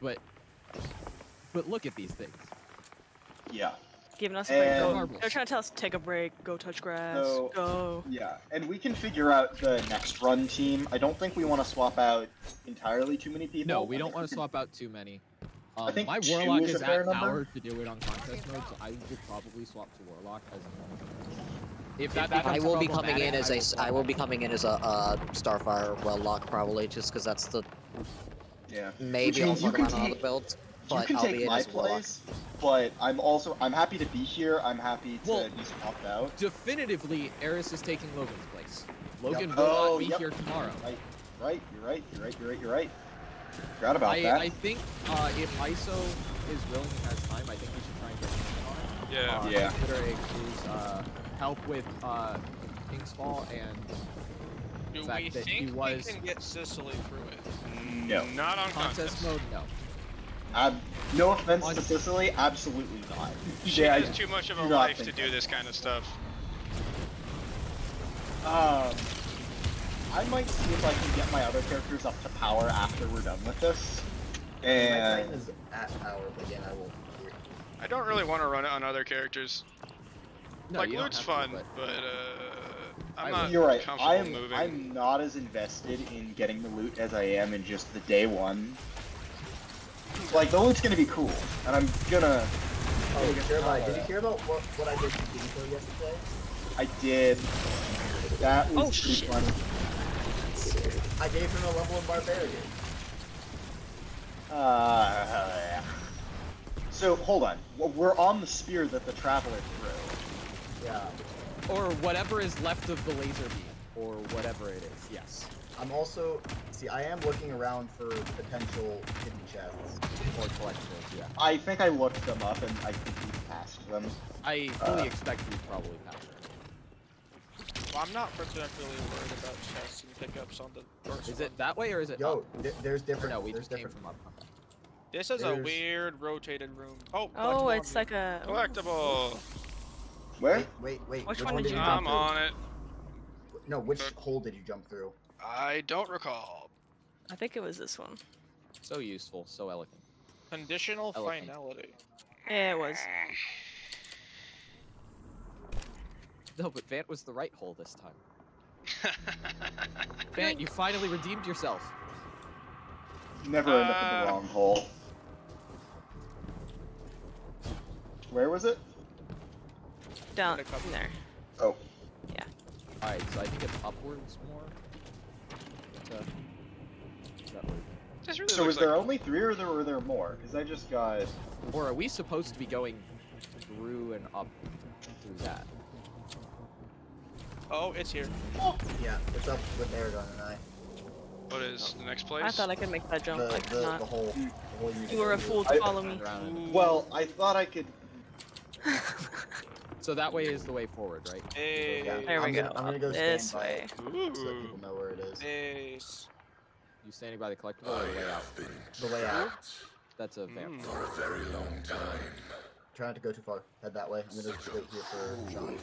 but look at these things. Yeah. Giving us a break. Go. Marbles. They're trying to tell us to take a break. Go touch grass. So- Go. Yeah, and we can figure out the next run team. I don't think we want to swap out entirely too many people. No, we I don't think want to can- swap out too many. I think My 2 Warlock is a is fair at number. power to do it on contest mode, so I would probably swap to Warlock as if that I becomes will be coming in problematic, as I will be coming in as a Starfire Welllock probably, just because that's the Yeah. maybe Which I'll means you fuck can around on other take- builds, You but can I'll take be in my as a Warlock. place, but I'm happy to be here. I'm happy to Well- be swapped out. definitively Eris is taking Logan's place. Logan Yep. will Oh, not be yep. here tomorrow. Right. You're right. Forgot about that. I think if ISO is willing and has time, I think we should try and get him on. Yeah. Yeah. Considering his help with King's Fall and Do fact we that he think was- we can get Sicily through it? No. Not on contest mode. No. No offense to Sicily, absolutely not. She Yeah, has too much of a do not life to think do that. this kind of stuff. I might see if I can get my other characters up to power after we're done with this. My And Titan is at power, but again, I will. I don't really want to run it on other characters. No, like you don't loot's have to, fun, but- but I I'm will. not you're right. comfortable moving. I'm not as invested in getting the loot as I am in just the day one. Like the loot's gonna be cool, and I'm gonna. Oh, did you hear about what I did to Dinko yesterday? I did. That was Oh, pretty shit. fun. I gave him a level of barbarian. So hold on. We're on the spear that the traveler threw. Yeah. Or whatever is left of the laser beam, or whatever it is. Yes. I'm also I am looking around for potential hidden chests. Or collectibles. Yeah. I think I looked them up and I think we passed them. I fully expect we probably pass it. Well, I'm not particularly worried about chests and pickups on the first Is one. it that way or is it? Yo, up? there's Or different. no, we there's just came different. from up. This is a there's- weird rotated room. Oh, Oh, collectible it's on like a. Collectible. Where? Wait. Which one hole did you jump I'm through? on it. No, which hole did you jump through? I don't recall. I think it was this one. So useful, so elegant. Conditional Elephant. finality. Yeah, it was. No, but Vant was the right hole this time. Vant, you finally redeemed yourself. Never end up in the wrong hole. Where was it? Down Gotta cover. there. Oh. Yeah. Alright, so I think it's upwards more. Does that work? This really So looks was there like only 3 or were there more? Because I just got... Or are we supposed to be going through and up through that? Oh, it's here. Yeah, it's up with Aragon and I. what is the next place? I thought I could make that jump. I could The not. whole You were a fool to follow me. Well, I thought I could... So that way is the way forward, right? Hey. Yeah, There we I'm go. Gonna, I'm gonna go This stand by way. it Ooh. so that people know where it is. Nice. You standing by the collectible or the way out? The way out. That's a vamp. Try not to go too far. Head that way. I'm gonna just wait here for Sean.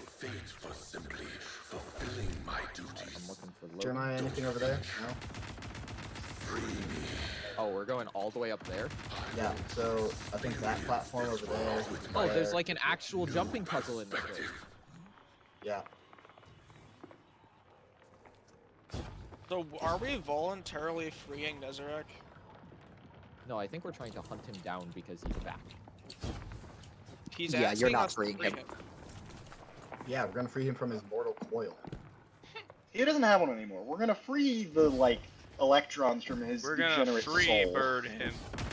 I'm looking for low. Jeremiah, anything over there? No? Oh, we're going all the way up there? Yeah, so I think that platform over there. Oh, there's there. like an actual jumping puzzle in this place. Yeah. So, are we voluntarily freeing Nezarek? No, I think we're trying to hunt him down because he's back. He's Yeah, you're asking not us to freeing free him. Yeah, we're gonna free him from his mortal coil. He doesn't have one anymore. We're gonna free the, like, electrons from his We're gonna degenerate free soul. bird him.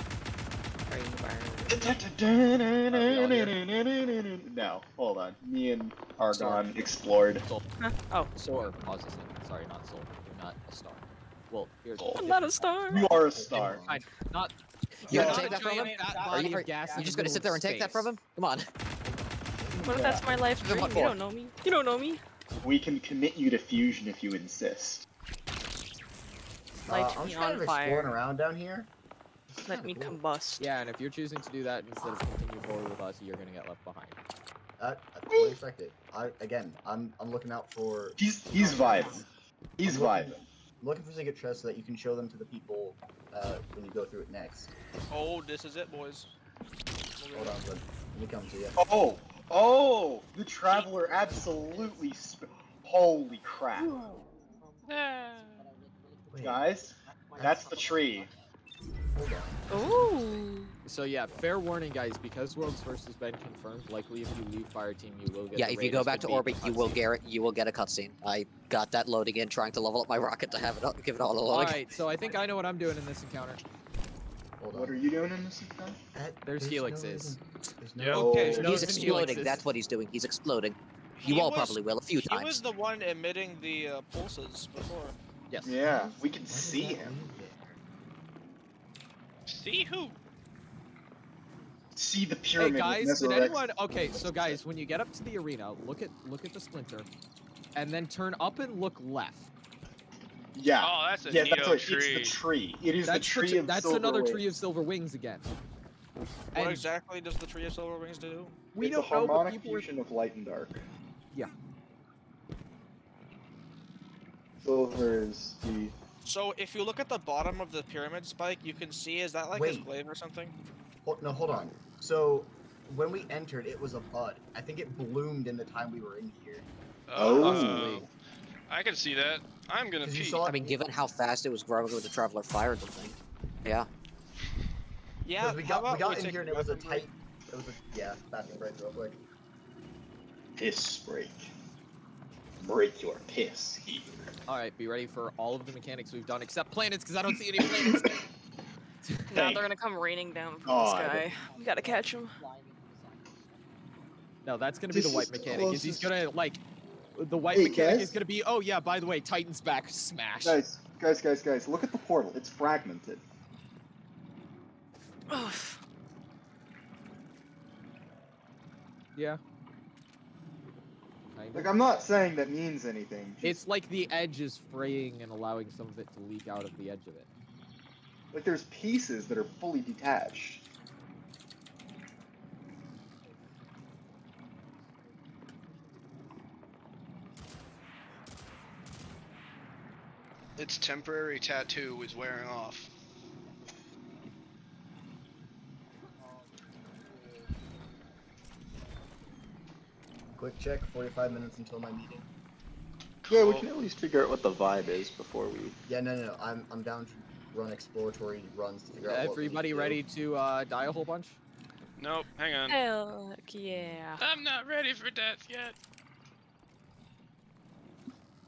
No, hold on. Me and Argon explored. Soul. Oh, Or pauses it. Sorry, not soul. You're not a star. Well, here's Soul. I'm not a star. You are a star. Not. You not gonna a take that from him? giant fat Are body you, of gas in just the gonna sit there and middle take that space. from him? Come on. What if that's my life Come dream? on, You boy. don't know me. You don't know me. We can commit you to fusion if you insist. Light I'm me just kind on of exploring fire. around down here. Let me Cool. combust. Yeah, and if you're choosing to do that instead of continue forward with us, you're gonna get left behind. That's fully expected. I'm looking out for. He's vibing. He's I'm looking- vibing. I'm looking for secret chests so that you can show them to the people when you go through it next. Oh, this is it, boys. Hold on, bud. Let me come to you. Oh! The Traveler absolutely holy crap. Wait, Guys, that's the tree. hold on. Ooh. So yeah, fair warning, guys. Because World's First has been confirmed, likely if you leave Fire Team, you will get. Yeah, the if you raid go has back to been beat orbit, you will cutscene. get a cutscene. I got that loading in, trying to level up my rocket to have it give it all a All load. right, so I think I know what I'm doing in this encounter. Hold on. What are you doing in this encounter? There's There's helixes. There's Yeah. no. Okay, no He's it's exploding. helixes. That's what he's doing. He's exploding. He You all was- probably will a few He times. was the one emitting the pulses before. Yes. Yeah, we can Why does see that him. leave there? See who? See the Hey pyramid. with guys, did Mesorex. anyone? Okay, so guys, when you get up to the arena, look at the splinter, and then turn up and look left. Yeah. Oh, that's a Yeah, neato that's what, tree. it's the tree. It is the tree of That's silver another wings. tree of silver wings again. What And exactly does the Tree of Silver Wings do? we It's don't a know, but harmonic people were. fusion of light and dark. Yeah. Silver is the. So if you look at the bottom of the pyramid spike, you can see, is that like his Wait. glaive or something? No, hold on. So when we entered, it was a bud. I think it bloomed in the time we were in here. Oh. Possibly. I can see that. I'm gonna 'Cause you pee. saw I mean, given how fast it was growing when the Traveler fired the thing. Yeah. Yeah, Because we how got about in take here and it was a bathroom break? tight. It was a bathroom break real quick. Piss break. Break your piss here. All right, be ready for all of the mechanics we've done except planets, because I don't see any planets. Now Hey. they're gonna come raining down from the God. sky. We gotta catch him. No, that's gonna be the This white is the mechanic. Is he's closest- gonna like the white Hey, mechanic guys. is gonna be? Oh yeah, by the way, Titan's back. Smash. Guys, look at the portal. It's fragmented. Ugh. Yeah. Kind of. Like, I'm not saying that means anything. Just, It's like the edge is fraying and allowing some of it to leak out of the edge of it. like there's pieces that are fully detached. Its temporary tattoo is wearing off. Quick check. 45 minutes until my meeting. Yeah, we Cool. can at least figure out what the vibe is before we. Yeah, no. I'm down to run exploratory runs to figure out. what we need Everybody to do. ready to die a whole bunch? Nope, hang on. Heck yeah. I'm not ready for death yet.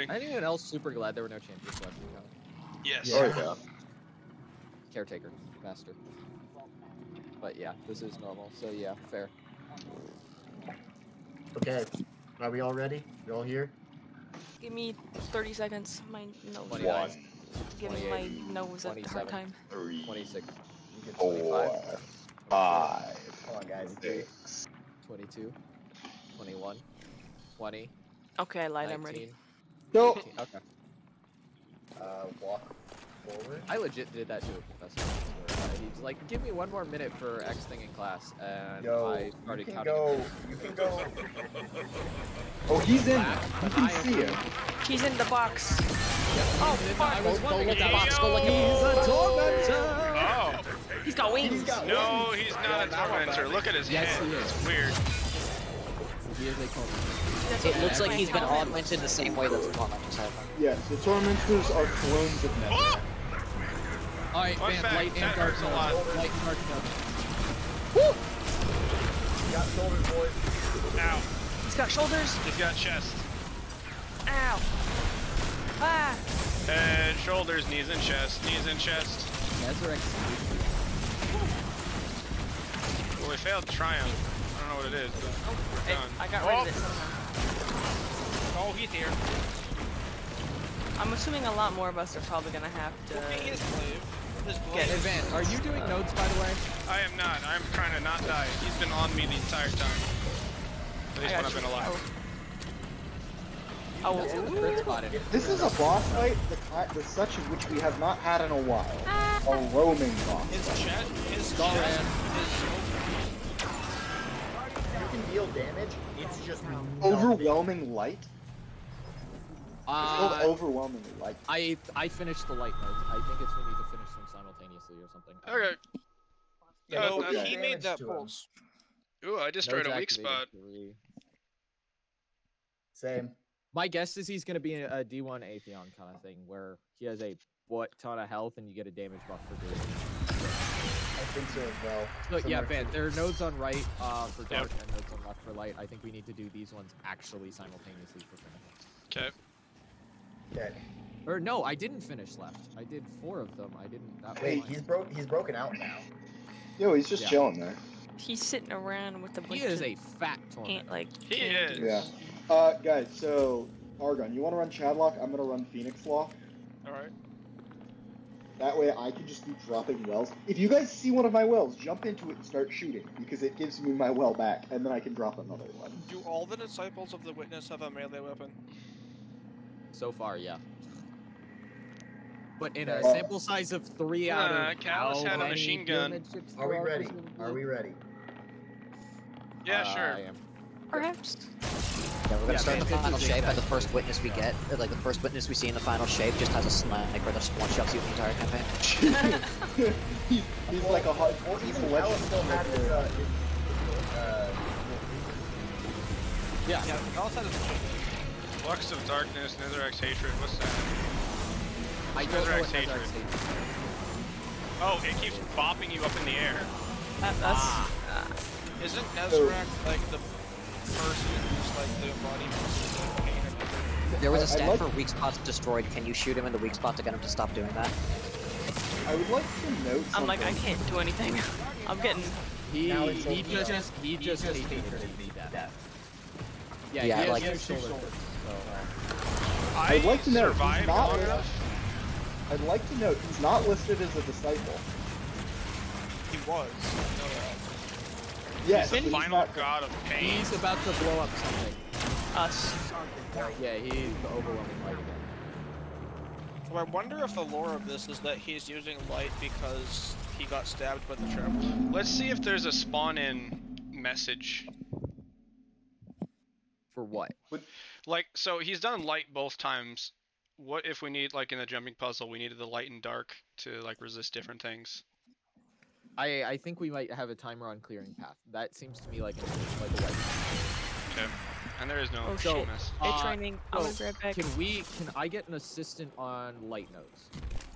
morning. Anyone else super glad there were no champions left? Yes. Yeah. Oh, yeah. Caretaker, master. But yeah, this is normal, so yeah, fair. Okay. Are we all ready? We all here? Give me 30 seconds. My nose. 29, Giving my 28, nose a hard 27. time. 3, 26, 4, 5, Come on, guys. 6. 22, 21, 20, Okay, I lied. 19, I'm ready. No. 18. Okay. Walk forward. I legit did that to a professor. He's like, give me 1 more minute for X thing in class, and Yo, I you started can counting. go. You can go. Oh, he's in. Back, You but can I see am- him. She's in the box. Oh, fuck! I was Go wondering look at the if box. Go look at the he's box. a tormentor. Oh. He's got wings. No, he's not a tormentor. Look at his Yes, head. he is. It's weird. He is a tormentor. It looks like he's been augmented the same way that the tormentors have. Yes, the tormentors are clones of Nether. Oh! All right, Fun man, fact, light that and dark hurts a node. lot. Light and dark node. You got shoulders, boys. Ow. He's got shoulders. He's got chest. Ow. Ah. Head, shoulders, knees and chest. Knees and chest. Resurrect. Well, we failed Triumph. I don't know what it is, but we're done. I got rid of it somehow. Oh, he's here. I'm assuming a lot more of us are probably gonna have to. Okay, his glaive. His Get glaive. advanced. Are you doing nodes, by the way? I am not. I'm trying to not die. He's been on me the entire time. At least I when got I've been you. alive. Oh, Crit spotted. This is a boss fight, the such of which we have not had in a while. A roaming boss. His chest. His Darn. chest. You can deal damage. It's just Overwhelming light? It's called overwhelming light. I finished the light nodes. I think it's we need to finish them simultaneously or something. Okay. No, okay. he made that Damage to him. pulse. Ooh, I destroyed Nodes a weak activated spot. 3. Same. My guess is he's gonna be a D1 Atheon kind of thing, where he has a butt ton of health and you get a damage buff for doing it. I think so as well. So yeah, Similar Van, to- there are nodes on right for dark and nodes on left for light. I think we need to do these ones actually simultaneously for finish. Okay. Okay. Or no, I didn't finish left. I did 4 of them. I didn't. That Wait, was he's broken out now. Yo, he's just Yeah. chilling there. he's sitting around with a bunch He is of a fat torment. ant like. He candy. is. Yeah. Guys, so Argon, you want to run Chadlock? I'm gonna run Phoenix Lock. Alright. That way I can just keep dropping wells. If you guys see one of my wells, jump into it and start shooting, because it gives me my well back, and then I can drop another one. Do all the disciples of the witness have a melee weapon? So far, yeah. But in a Okay. sample size of 3 out of Callus how had a many machine gun. pyramid ships Are we there ready? presumably? Are we ready? Yeah, I sure. am. Perhaps. Yeah, we're gonna Yeah, start in the man, final it's a shape, and the zigzag. first witness we get, like the first witness we see in the final shape, just has a sniper that just one-shots you the entire campaign. he's like a hot. Or He's even a Callus legend. still has his, Yeah. Yeah, Callus has a machine Flux of Darkness, Netherrack's Hatred. What's that? I don't know Resurrect's what hatred. Resurrect's hatred. Oh, it keeps bopping you up in the air. That's. Isn't Nezarec like the person who's like the embodiment of the pain and everything? There was a I'd stat like- for weak spots destroyed. Can you shoot him in the weak spot to get him to stop doing that? I would like to note something. I'm like, I can't do anything. I'm getting. Now it's He okay. just hated that. Yeah, Yeah, he like- has no shoulder. So, I'd like to note he's survived not long listed. enough. I'd like to note he's not listed as a disciple. He was. No, Yes, He's but the he's final not. god of pain. he's about to blow up something. Us. Yeah, he's the overwhelming light again. So I wonder if the lore of this is that he's using light because he got stabbed by the traveler. Let's see if there's a spawn-in message. For what? Like, so he's done light both times. What if we need, like in the jumping puzzle, we needed the light and dark to like resist different things? I think we might have a timer on clearing path. That seems to me like a white. Okay. And there is no Oh, So, shit. miss. It's raining. I'm gonna so grab back. Can I get an assistant on light nodes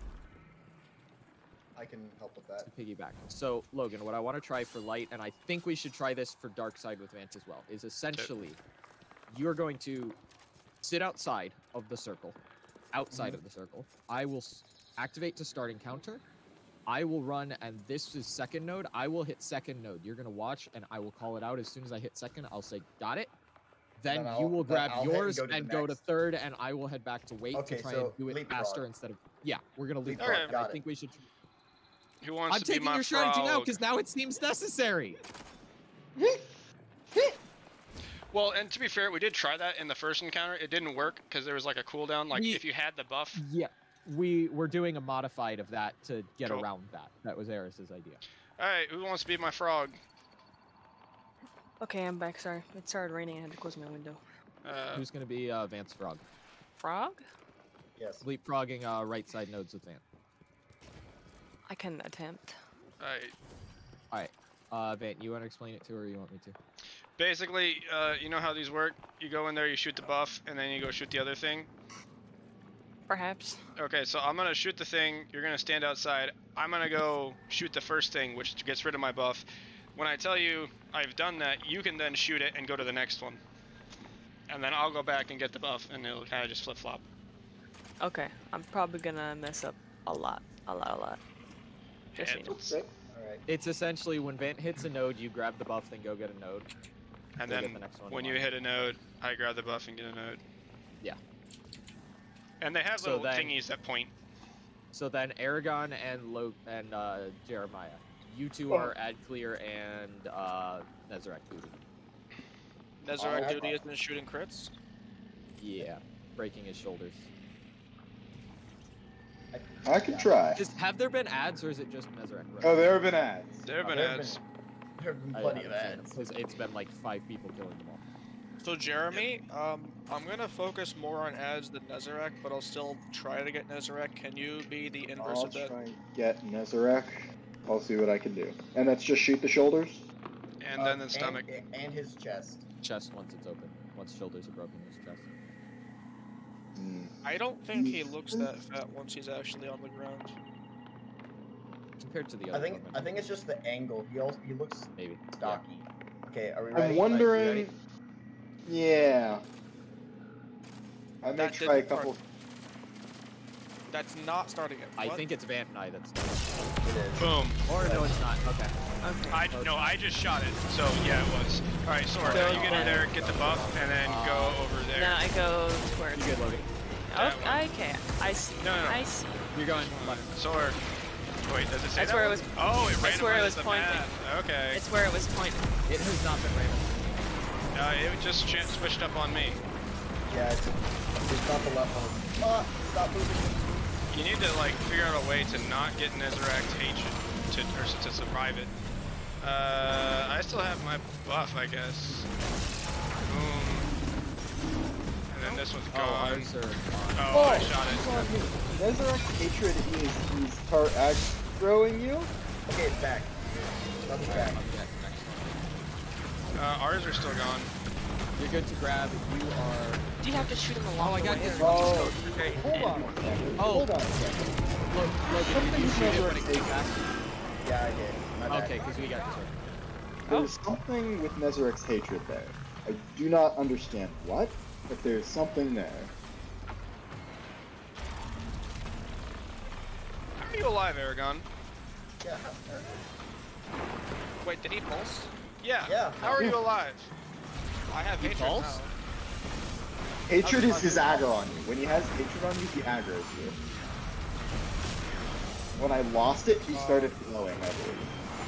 I can help with that. to piggyback? So Logan, what I want to try for light, and I think we should try this for dark side with Vance as well, is essentially you're going to sit outside of the circle, outside of the circle. I will activate to start encounter. I will run, and this is second node. I will hit second node. You're gonna watch, and I will call it out as soon as I hit second. I'll say, got it. Then you will grab I'll hit yours and and go to third, and I will head back to wait Okay, to try so and do it leapfrog. faster instead of we're gonna leapfrog. Leapfrog, And got I think we should. Who wants I'm to be taking my your strategy now frog? because now it seems necessary. Well, and to be fair, we did try that in the first encounter. It didn't work because there was like a cooldown. Like if you had the buff. Yeah, we were doing a modified of that to get Cool. around that. That was Eris's idea. All right, who wants to be my frog? Okay, I'm back. Sorry, it started raining. I had to close my window. Who's gonna be Vance Frog? Frog? Yes. Leapfrogging right side nodes with Vance. I can attempt. All right. Vant, you want to explain it to her, or you want me to? Basically, you know how these work? You go in there, you shoot the buff, and then you go shoot the other thing. Perhaps. Okay, so I'm gonna shoot the thing. You're gonna stand outside. I'm gonna go shoot the first thing, which gets rid of my buff. When I tell you I've done that, you can then shoot it and go to the next one. And then I'll go back and get the buff, and it'll kind of just flip-flop. Okay, I'm probably gonna mess up a lot. Just so you know. Alright. It's essentially when Vant hits a node, you grab the buff, then go get a node. And Go get then the next one when in you line. hit a node, I grab the buff and get a node. Yeah. And they have So little then- thingies that point. So then Aragon and Jeremiah, you two are ad clear and Nezarek duty. Nezarek Alright. duty isn't shooting crits. Yeah, breaking his shoulders. I can try. Just have there been ads, or is it just Nezarek? Oh, there have been ads. There have been There have ads. There have been I plenty of haven't seen them, ads. 'cause it's been like 5 people killing them all. So Jeremy, I'm gonna focus more on ads than Nezarek, but I'll still try to get Nezarek. Can you be the inverse I'll of that? try and get Nezarek. I'll see what I can do. And that's just shoot the shoulders? And then the stomach. And his chest. Chest once it's open. Once shoulders are broken, his chest. Hmm. I don't think he looks that fat once he's actually on the ground. Compared to the I other think women, I think it's just the angle. He looks maybe. stocky. Okay, are we ready? I'm Like, wondering. you ready? Yeah. I may That try a didn't couple. work. That's not starting it. I What? think it's Vant and I that's It is. Boom. Or no, it's not. Okay. Okay. No, I just shot it. So yeah, it was. All right, Sword. So- You get in there, get the buff, and then go over there. Then I go towards. You good, Logan? That Okay, I see. No. I see. You're going left. Sword. Wait, does it say That's that where it one? was- Oh, it that's where it randomizes was the pointing. path. Okay. It's where it was pointing. It has not been random. It just switched up on me. Yeah, it's not the left one. Stop moving. You need to like figure out a way to not get Nezarek's hatred to survive it. I still have my buff, I guess. Boom. And then this one's Oh, gone. ours are Oh, I shot it. Nezarek's hatred is he's aggroing you? Okay, it's back. Level's back. Ours are still gone. You're good to grab. You are. Do you have to shoot him along Oh, I the got way? this. or Oh, just go straight hold in? on a second. Oh. Hold on a second. Logan, did you Something's shoot it when Nezarek's it came back? Yeah, I did. My bad. Okay, because we got this one. There's something with Nezarek's hatred there. I do not understand what, but there's something there. How are you alive, Aragon? Yeah. Wait, did he pulse? Yeah. Yeah. How are you alive? I have He hatred pulse? now. Hatred is his aggro on you. When he has hatred on you, he aggroes you. When I lost it, he started glowing, I believe.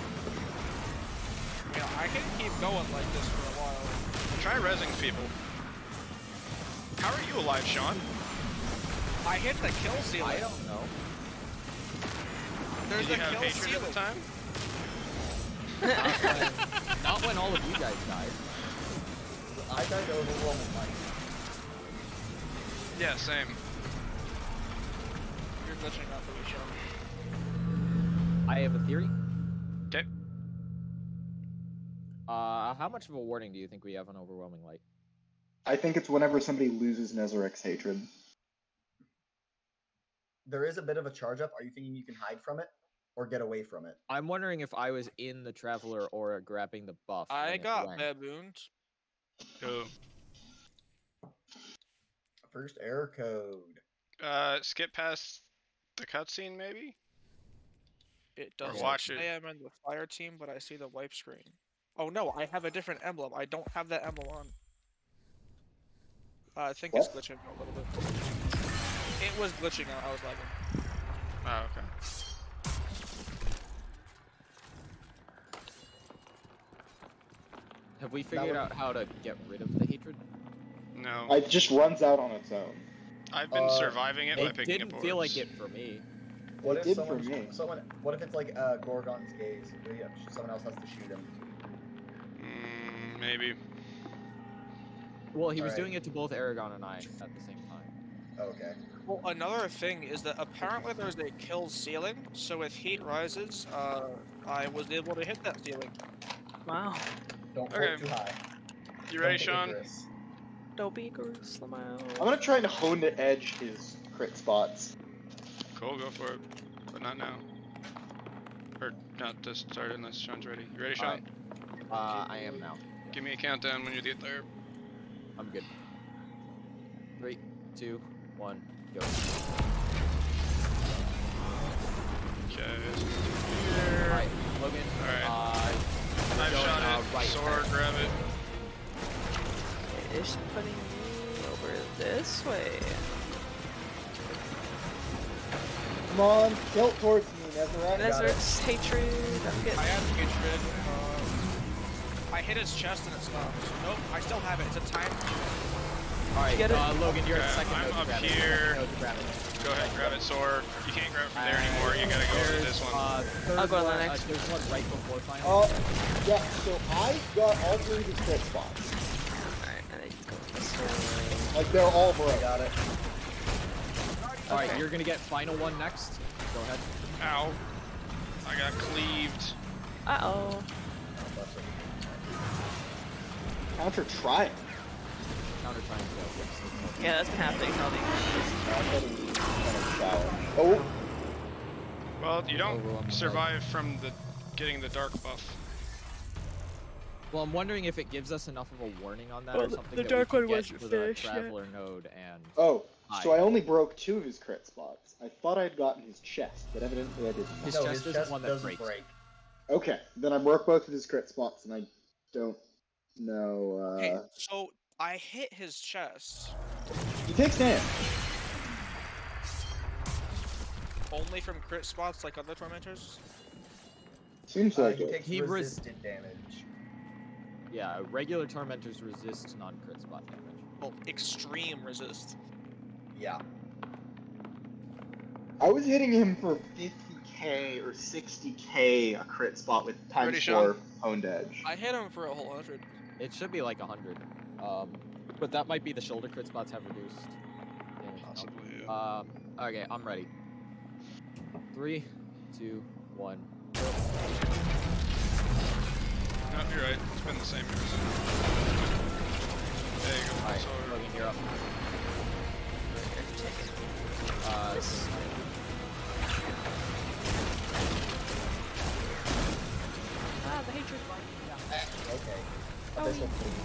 Yeah, I can keep going like this for a while. Try resing people. How are you alive, Sean? I hit the kill ceiling. I don't know. There's Did you the have kill hatred ceiling. at the time? Not when all of you guys died. I died to overwhelming light. Yeah, same. You're glitching out for me, Sean. I have a theory. Okay. How much of a warning do you think we have on overwhelming light? I think it's whenever somebody loses Nezarek's hatred. There is a bit of a charge up. Are you thinking you can hide from it or get away from it? I'm wondering if I was in the Traveler or grabbing the buff. I when it got went. babooned. Go. first error code? Skip past the cutscene, maybe? It Or doesn't watch it. say I'm in the fire team, but I see the wipe screen. Oh no, I have a different emblem. I don't have that emblem on. I think it's What? glitching out a little bit. It was glitching out. I was lagging. Oh, okay. Have we figured out how to get rid of the hatred? No. It just runs out on its own. I've been surviving it by It picking didn't up feel like orbs. it for me. What It if did for me. What if it's like Gorgon's gaze? Yeah, someone else has to shoot him. Maybe. Well, he was Alright. doing it to both Aragon and I at the same time. Okay. Well, another thing is that apparently there's a kill ceiling, so if heat rises, I was able to hit that ceiling. Wow. Don't Okay. float too high. You ready, Don't be Sean? Icarus. Don't be Icarus, Lamau. I'm gonna try and hone to edge his crit spots. Cool, go for it. But not now. Or not to start unless Sean's ready. You ready, Sean? Alright. I am now. Give me a countdown when you get there. I'm good. 3, 2, 1, go. Okay. Alright, Logan. Alright. I've going, shot it. right. Sword, grab it. It's putting me over this way. Come on, tilt towards me, Nezareth. Desert's hatred. I'm getting. I have hatred. I hit his chest and it stopped. Nope, I still have it. It's a time. Alright, Get it. Logan, you're at Okay, second I'm node to up grab it. here. Second node to grab it. Go ahead, grab it, sword. You can't grab it from there anymore. You gotta go to There's, this one. third I'll go to the one, next. There's one right before final. Yeah, so I got all three of his crit spots. Alright, I need to go this way. Like, they're all broke. Got it. Alright, okay. you're gonna get final one next. Go ahead. Ow. I got cleaved. Uh-oh. Counter try. Counter trying to go. Yes. Yeah, that's been happening all these Oh, Well, you don't Overwhelming survive from the getting the dark buff. Well, I'm wondering if it gives us enough of a warning on that Well, or something the that dark we can one get wasn't for the finished yet. Traveler node and... oh. So Hi. I only broke 2 of his crit spots. I thought I had gotten his chest, but evidently I did not. His No, chest his isn't chest one that doesn't breaks. break. Okay, then I broke both of his crit spots, and I don't know. Okay, so I hit his chest He takes damage. only from crit spots like other tormentors. Seems like He it. takes He res- resistant damage. Yeah, regular Tormentors resist non-crit spot damage. Well, extreme resist. Yeah. I was hitting him for 50k or 60k a crit spot with Ready, times Sean? 4 honed edge. I hit him for a whole 100. It should be like 100. But that might be the shoulder crit spots have reduced. damage. Possibly, yeah. Okay, I'm ready. 3, 2, 1. Go. No, you're right. It's been the same ever since. There you go. Alright, Sword. Logan, you're up. This. Ah, the hatred one. Okay. Oh, Abyssal Cleave.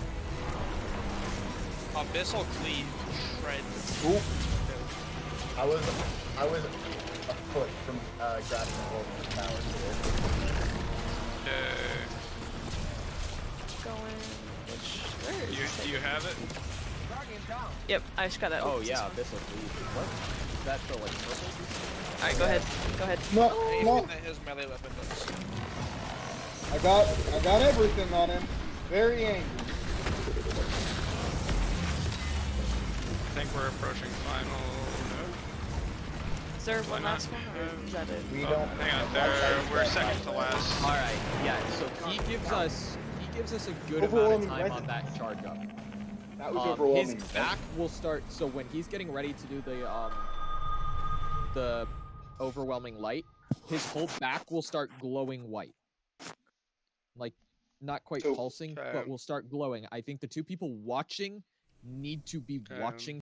Abyssal Cleave shreds. Oop. I was a foot from grabbing the Golden Tower. Okay. Going. Where is this Do you have it? Yep, I just got that. Oh Oops, yeah, this Abyssal Cleave. What? Is that the like purple? one. Alright, go ahead. Go ahead. No, Anything no, that his melee weapon does. I got everything on him. Very angry. I think we're approaching final node. Is there Why one not? last one, or is that it? We Oh, don't. hang on, there. We're second to last. Alright, yeah, so he gives us a good amount of Overwhelming time on presence. that charge up. That was His overwhelming. back will start, so when he's getting ready to do the overwhelming light, his whole back will start glowing white. Like, not quite Oh, pulsing, okay. but will start glowing. I think the two people watching need to be Okay. watching